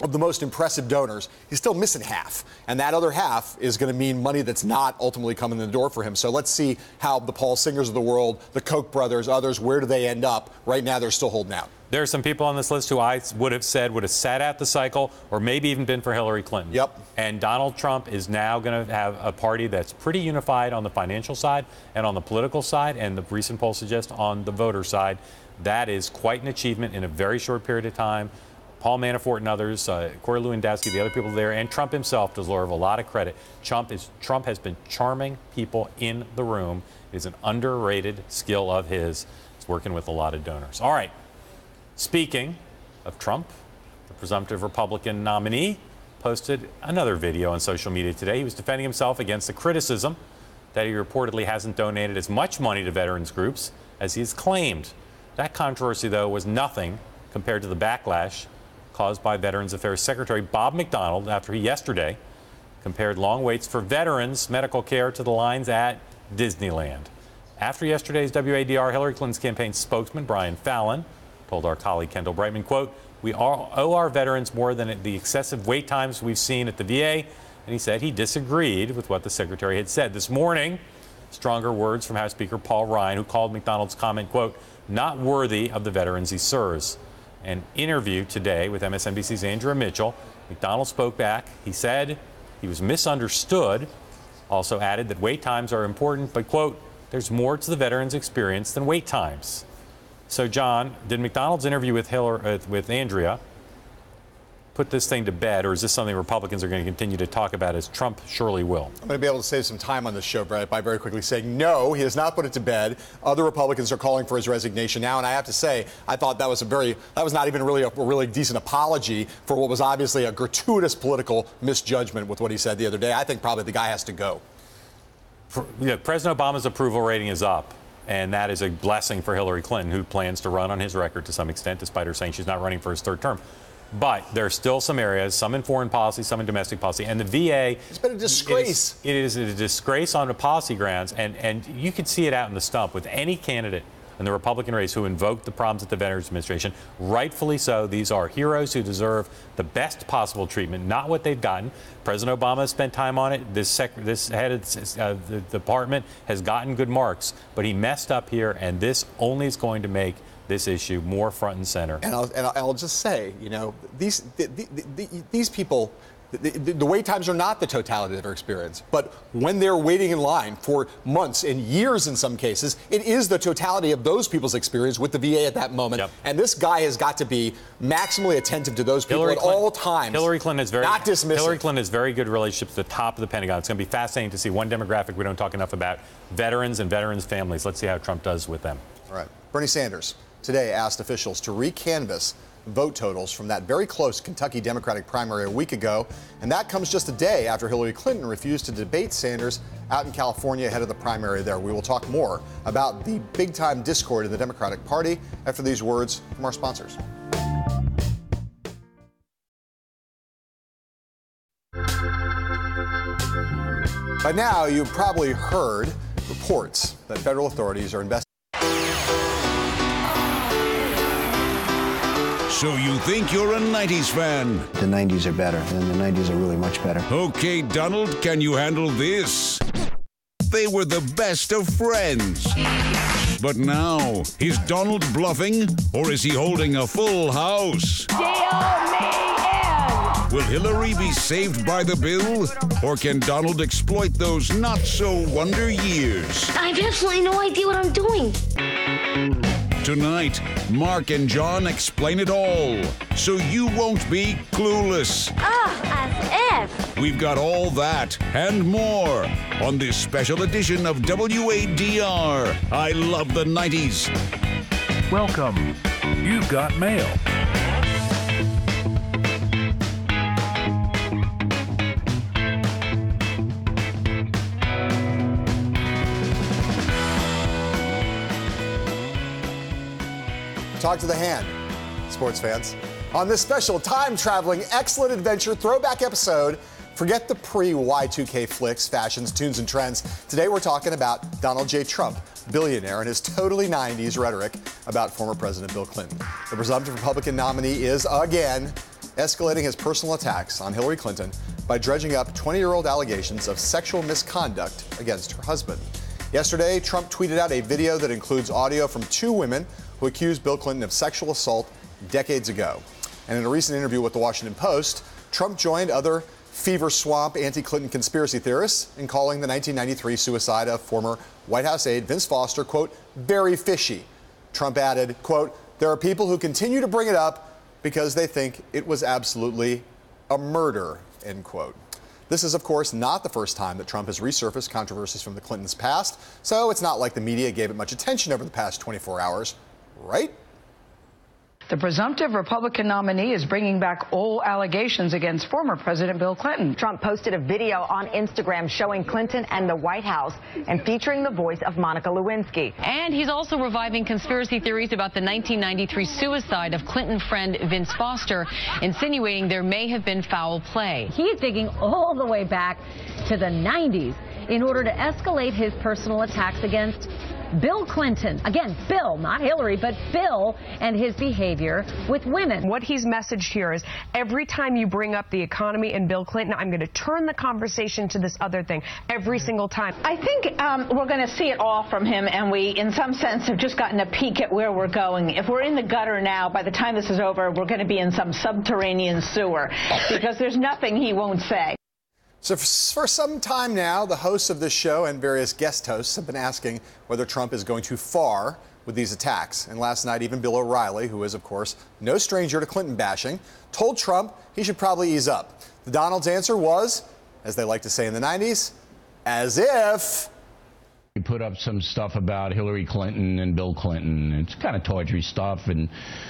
of the most impressive donors, he's still missing half. And that other half is going to mean money that's not ultimately coming in the door for him. So let's see how the Paul Singers of the world, the Koch brothers, others, where do they end up? Right now, they're still holding out. There are some people on this list who I would have said would have sat out the cycle or maybe even been for Hillary Clinton. Yep. And Donald Trump is now going to have a party that's pretty unified on the financial side and on the political side, and the recent polls suggest on the voter side. That is quite an achievement in a very short period of time. Paul Manafort and others, uh, Corey Lewandowski, the other people there, and Trump himself deserve a lot of credit. Trump is Trump has been charming people in the room. It is an underrated skill of his. He's working with a lot of donors. All right. Speaking of Trump, the presumptive Republican nominee posted another video on social media today. He was defending himself against the criticism that he reportedly hasn't donated as much money to veterans groups as he's claimed. That controversy, though, was nothing compared to the backlash caused by Veterans Affairs Secretary Bob McDonnell after he yesterday compared long waits for veterans' medical care to the lines at Disneyland. After yesterday's W A D R, Hillary Clinton's campaign spokesman, Brian Fallon, told our colleague Kendall Brightman, quote, "We all owe our veterans more than the excessive wait times we've seen at the V A," and he said he disagreed with what the secretary had said. This morning, stronger words from House Speaker Paul Ryan, who called McDonnell's comment, quote, "not worthy of the veterans he serves." An interview today with M S N B C's Andrea Mitchell, McDonnell spoke back. He said he was misunderstood, also added that wait times are important, but, quote, "there's more to the veterans' experience than wait times." So, John, did McDonnell's interview with Hillary, uh, with Andrea put this thing to bed, or is this something Republicans are going to continue to talk about, as Trump surely will? I'm going to be able to save some time on this show, Brett, by very quickly saying no, he has not put it to bed. Other Republicans are calling for his resignation now, and I have to say, I thought that was a very, that was not even really a, a really decent apology for what was obviously a gratuitous political misjudgment with what he said the other day. I think probably the guy has to go. For, yeah, President Obama's approval rating is up. And that is a blessing for Hillary Clinton, who plans to run on his record to some extent, despite her saying she's not running for his third term. But there are still some areas, some in foreign policy, some in domestic policy. And the V A... It's been a disgrace. It is, it is a disgrace on the policy grounds. And, and you could see it out in the stump with any candidate in the Republican race who invoked the problems at the Veterans Administration. Rightfully so. These are heroes who deserve the best possible treatment, not what they've gotten. President Obama has spent time on it. This, sec this head of uh, the department has gotten good marks, but he messed up here, and this only is going to make this issue more front and center. And I'll, and I'll just say, you know, these the, the, the, these people, the, the, the wait times are not the totality of their experience. But when they're waiting in line for months and years in some cases, it is the totality of those people's experience with the V A at that moment. Yep. And this guy has got to be maximally attentive to those people Hillary at Clinton, all times. Hillary Clinton is very not dismissive. Hillary Clinton has very good relationships at the top of the Pentagon. It's going to be fascinating to see one demographic we don't talk enough about: veterans and veterans' families. Let's see how Trump does with them. All right. Bernie Sanders today asked officials to recanvass vote totals from that very close Kentucky Democratic primary a week ago, and that comes just a day after Hillary Clinton refused to debate Sanders out in California ahead of the primary there. We will talk more about the big-time discord in the Democratic Party after these words from our sponsors. By now, you've probably heard reports that federal authorities are investigating. So you think you're a nineties fan? The nineties are better, and the nineties are really much better. Okay, Donald, can you handle this? They were the best of friends. But now, is Donald bluffing, or is he holding a full house? Deal me in! Will Hillary be saved by the bill, or can Donald exploit those not-so-wonder years? I have absolutely no idea what I'm doing. Tonight, Mark and John explain it all, so you won't be clueless. Ah, as if. We've got all that and more on this special edition of W A D R. I love the nineties. Welcome. You've got mail. Talk to the hand, sports fans. On this special time-traveling, excellent adventure throwback episode, forget the pre-Y two K flicks, fashions, tunes, and trends. Today we're talking about Donald J. Trump, billionaire, and his totally nineties rhetoric about former President Bill Clinton. The presumptive Republican nominee is, again, escalating his personal attacks on Hillary Clinton by dredging up twenty-year-old allegations of sexual misconduct against her husband. Yesterday, Trump tweeted out a video that includes audio from two women who accused Bill Clinton of sexual assault decades ago. And in a recent interview with the Washington Post, Trump joined other fever swamp anti-Clinton conspiracy theorists in calling the nineteen ninety-three suicide of former White House aide Vince Foster, quote, very fishy. Trump added, quote, there are people who continue to bring it up because they think it was absolutely a murder, end quote. This is, of course, not the first time that Trump has resurfaced controversies from the Clintons' past, so it's not like the media gave it much attention over the past twenty-four hours, right? The presumptive Republican nominee is bringing back all allegations against former President Bill Clinton. Trump posted a video on Instagram showing Clinton and the White House and featuring the voice of Monica Lewinsky. And he's also reviving conspiracy theories about the nineteen ninety-three suicide of Clinton friend Vince Foster, insinuating there may have been foul play. He's digging all the way back to the nineties in order to escalate his personal attacks against Bill Clinton. Again, Bill, not Hillary, but Bill and his behavior with women. What he's messaged here is every time you bring up the economy and Bill Clinton, I'm going to turn the conversation to this other thing every single time. I think um, we're going to see it all from him, and we, in some sense, have just gotten a peek at where we're going. If we're in the gutter now, by the time this is over, we're going to be in some subterranean sewer because there's nothing he won't say. So for some time now, the hosts of this show and various guest hosts have been asking whether Trump is going too far with these attacks. And last night, even Bill O'Reilly, who is, of course, no stranger to Clinton bashing, told Trump he should probably ease up. The Donald's answer was, as they like to say in the nineties, as if... We put up some stuff about Hillary Clinton and Bill Clinton. It's kind of tawdry stuff, and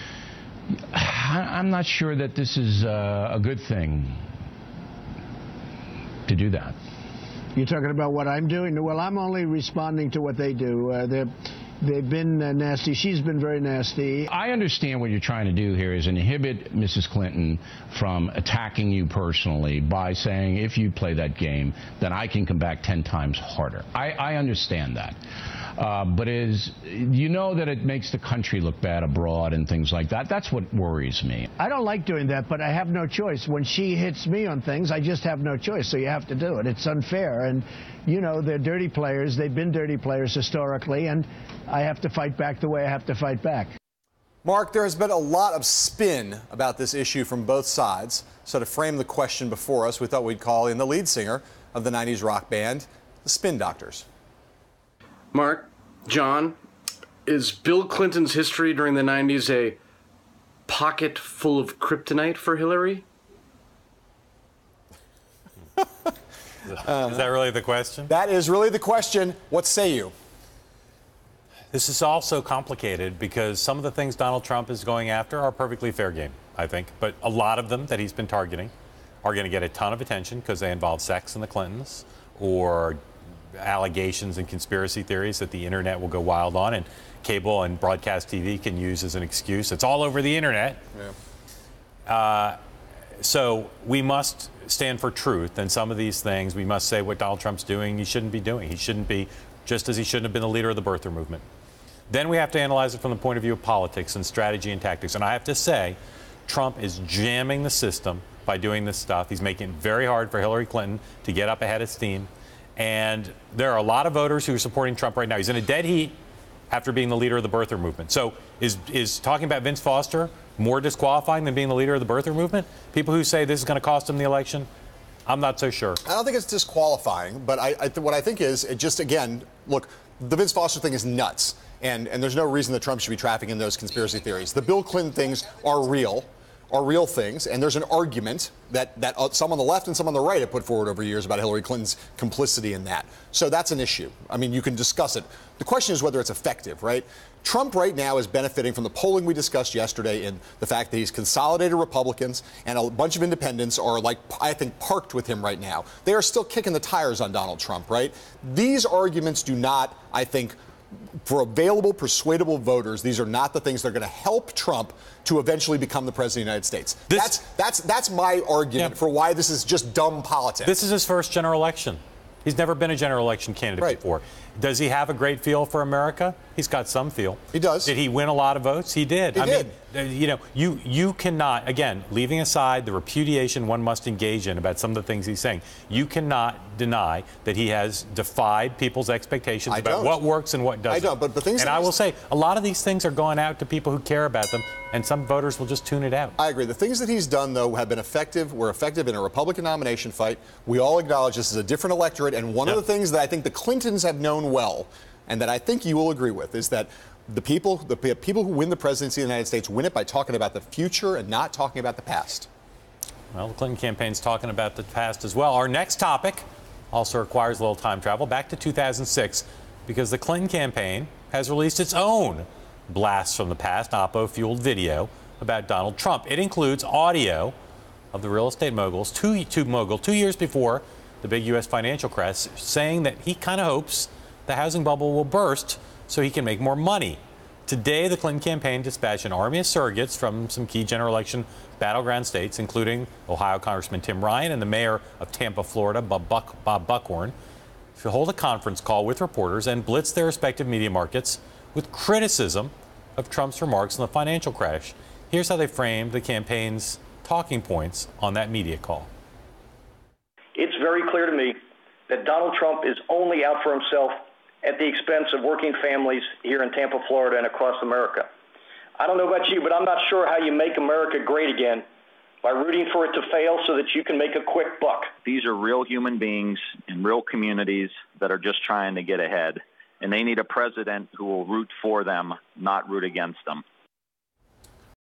I'm not sure that this is uh, a good thing to do that. You're talking about what I'm doing? Well, I'm only responding to what they do. Uh, they're, they've been uh, nasty. She's been very nasty. I understand what you're trying to do here is inhibit Missus Clinton from attacking you personally by saying, if you play that game, then I can come back ten times harder. I, I understand that. Uh, but is you know that it makes the country look bad abroad and things like that. That's what worries me. I don't like doing that, but I have no choice. When she hits me on things, I just have no choice, so you have to do it. It's unfair, and, you know, they're dirty players. They've been dirty players historically, and I have to fight back the way I have to fight back. Mark, there has been a lot of spin about this issue from both sides. So to frame the question before us, we thought we'd call in the lead singer of the nineties rock band, the Spin Doctors. Mark, John, is Bill Clinton's history during the nineties a pocket full of kryptonite for Hillary? uh, is that really the question? That is really the question. What say you? This is also complicated because some of the things Donald Trump is going after are perfectly fair game, I think. But a lot of them that he's been targeting are going to get a ton of attention because they involve sex in the Clintons or allegations and conspiracy theories that the internet will go wild on and cable and broadcast T V can use as an excuse. It's all over the internet. Yeah. Uh, so we must stand for truth, and some of these things we must say what Donald Trump's doing he shouldn't be doing. He shouldn't be, just as he shouldn't have been the leader of the birther movement. Then we have to analyze it from the point of view of politics and strategy and tactics. And I have to say, Trump is jamming the system by doing this stuff. He's making it very hard for Hillary Clinton to get up ahead of steam. And there are a lot of voters who are supporting Trump right now. He's in a dead heat after being the leader of the birther movement. So is is talking about Vince Foster more disqualifying than being the leader of the birther movement? People who say this is going to cost him the election, I'm not so sure. I don't think it's disqualifying, but I, I th- what I think is it just, again, look, the Vince Foster thing is nuts. And, and there's no reason that Trump should be trafficking in those conspiracy theories. The Bill Clinton things are real. are real things, and there's an argument that, that uh, some on the left and some on the right have put forward over years about Hillary Clinton's complicity in that. So that's an issue. I mean, you can discuss it. The question is whether it's effective, right? Trump right now is benefiting from the polling we discussed yesterday in the fact that he's consolidated Republicans and a bunch of independents are, like, I think, parked with him right now. They are still kicking the tires on Donald Trump, right? These arguments do not, I think, for available, persuadable voters, these are not the things that are going to help Trump to eventually become the president of the United States. This, that's that's that's my argument yeah. for why this is just dumb politics. This is his first general election. He's never been a general election candidate Right. before. Does he have a great feel for America? He's got some feel. He does. Did he win a lot of votes? He did. He I did. mean, uh, you know, you you cannot, again, leaving aside the repudiation one must engage in about some of the things he's saying, you cannot deny that he has defied people's expectations I about don't. what works and what doesn't. I don't, but the things And that I he's- will say, a lot of these things are going out to people who care about them, and some voters will just tune it out. I agree. The things that he's done, though, have been effective. Were effective in a Republican nomination fight. We all acknowledge this is a different electorate, and one Yep. of the things that I think the Clintons have known well, and that I think you will agree with, is that the people, the pe- people who win the presidency of the United States win it by talking about the future and not talking about the past. Well, the Clinton campaign's talking about the past as well. Our next topic also requires a little time travel back to two thousand six, because the Clinton campaign has released its own blast from the past, Oppo-fueled video about Donald Trump. It includes audio of the real estate moguls, two, two mogul, two years before the big U S financial crash, saying that he kind of hopes the housing bubble will burst so he can make more money. Today, the Clinton campaign dispatched an army of surrogates from some key general election battleground states, including Ohio Congressman Tim Ryan and the mayor of Tampa, Florida, Bob, Buck, Bob Buckhorn, to hold a conference call with reporters and blitz their respective media markets with criticism of Trump's remarks on the financial crash. Here's how they framed the campaign's talking points on that media call. It's very clear to me that Donald Trump is only out for himself at the expense of working families here in Tampa, Florida, and across America. I don't know about you, but I'm not sure how you make America great again by rooting for it to fail so that you can make a quick buck. These are real human beings in real communities that are just trying to get ahead, and they need a president who will root for them, not root against them.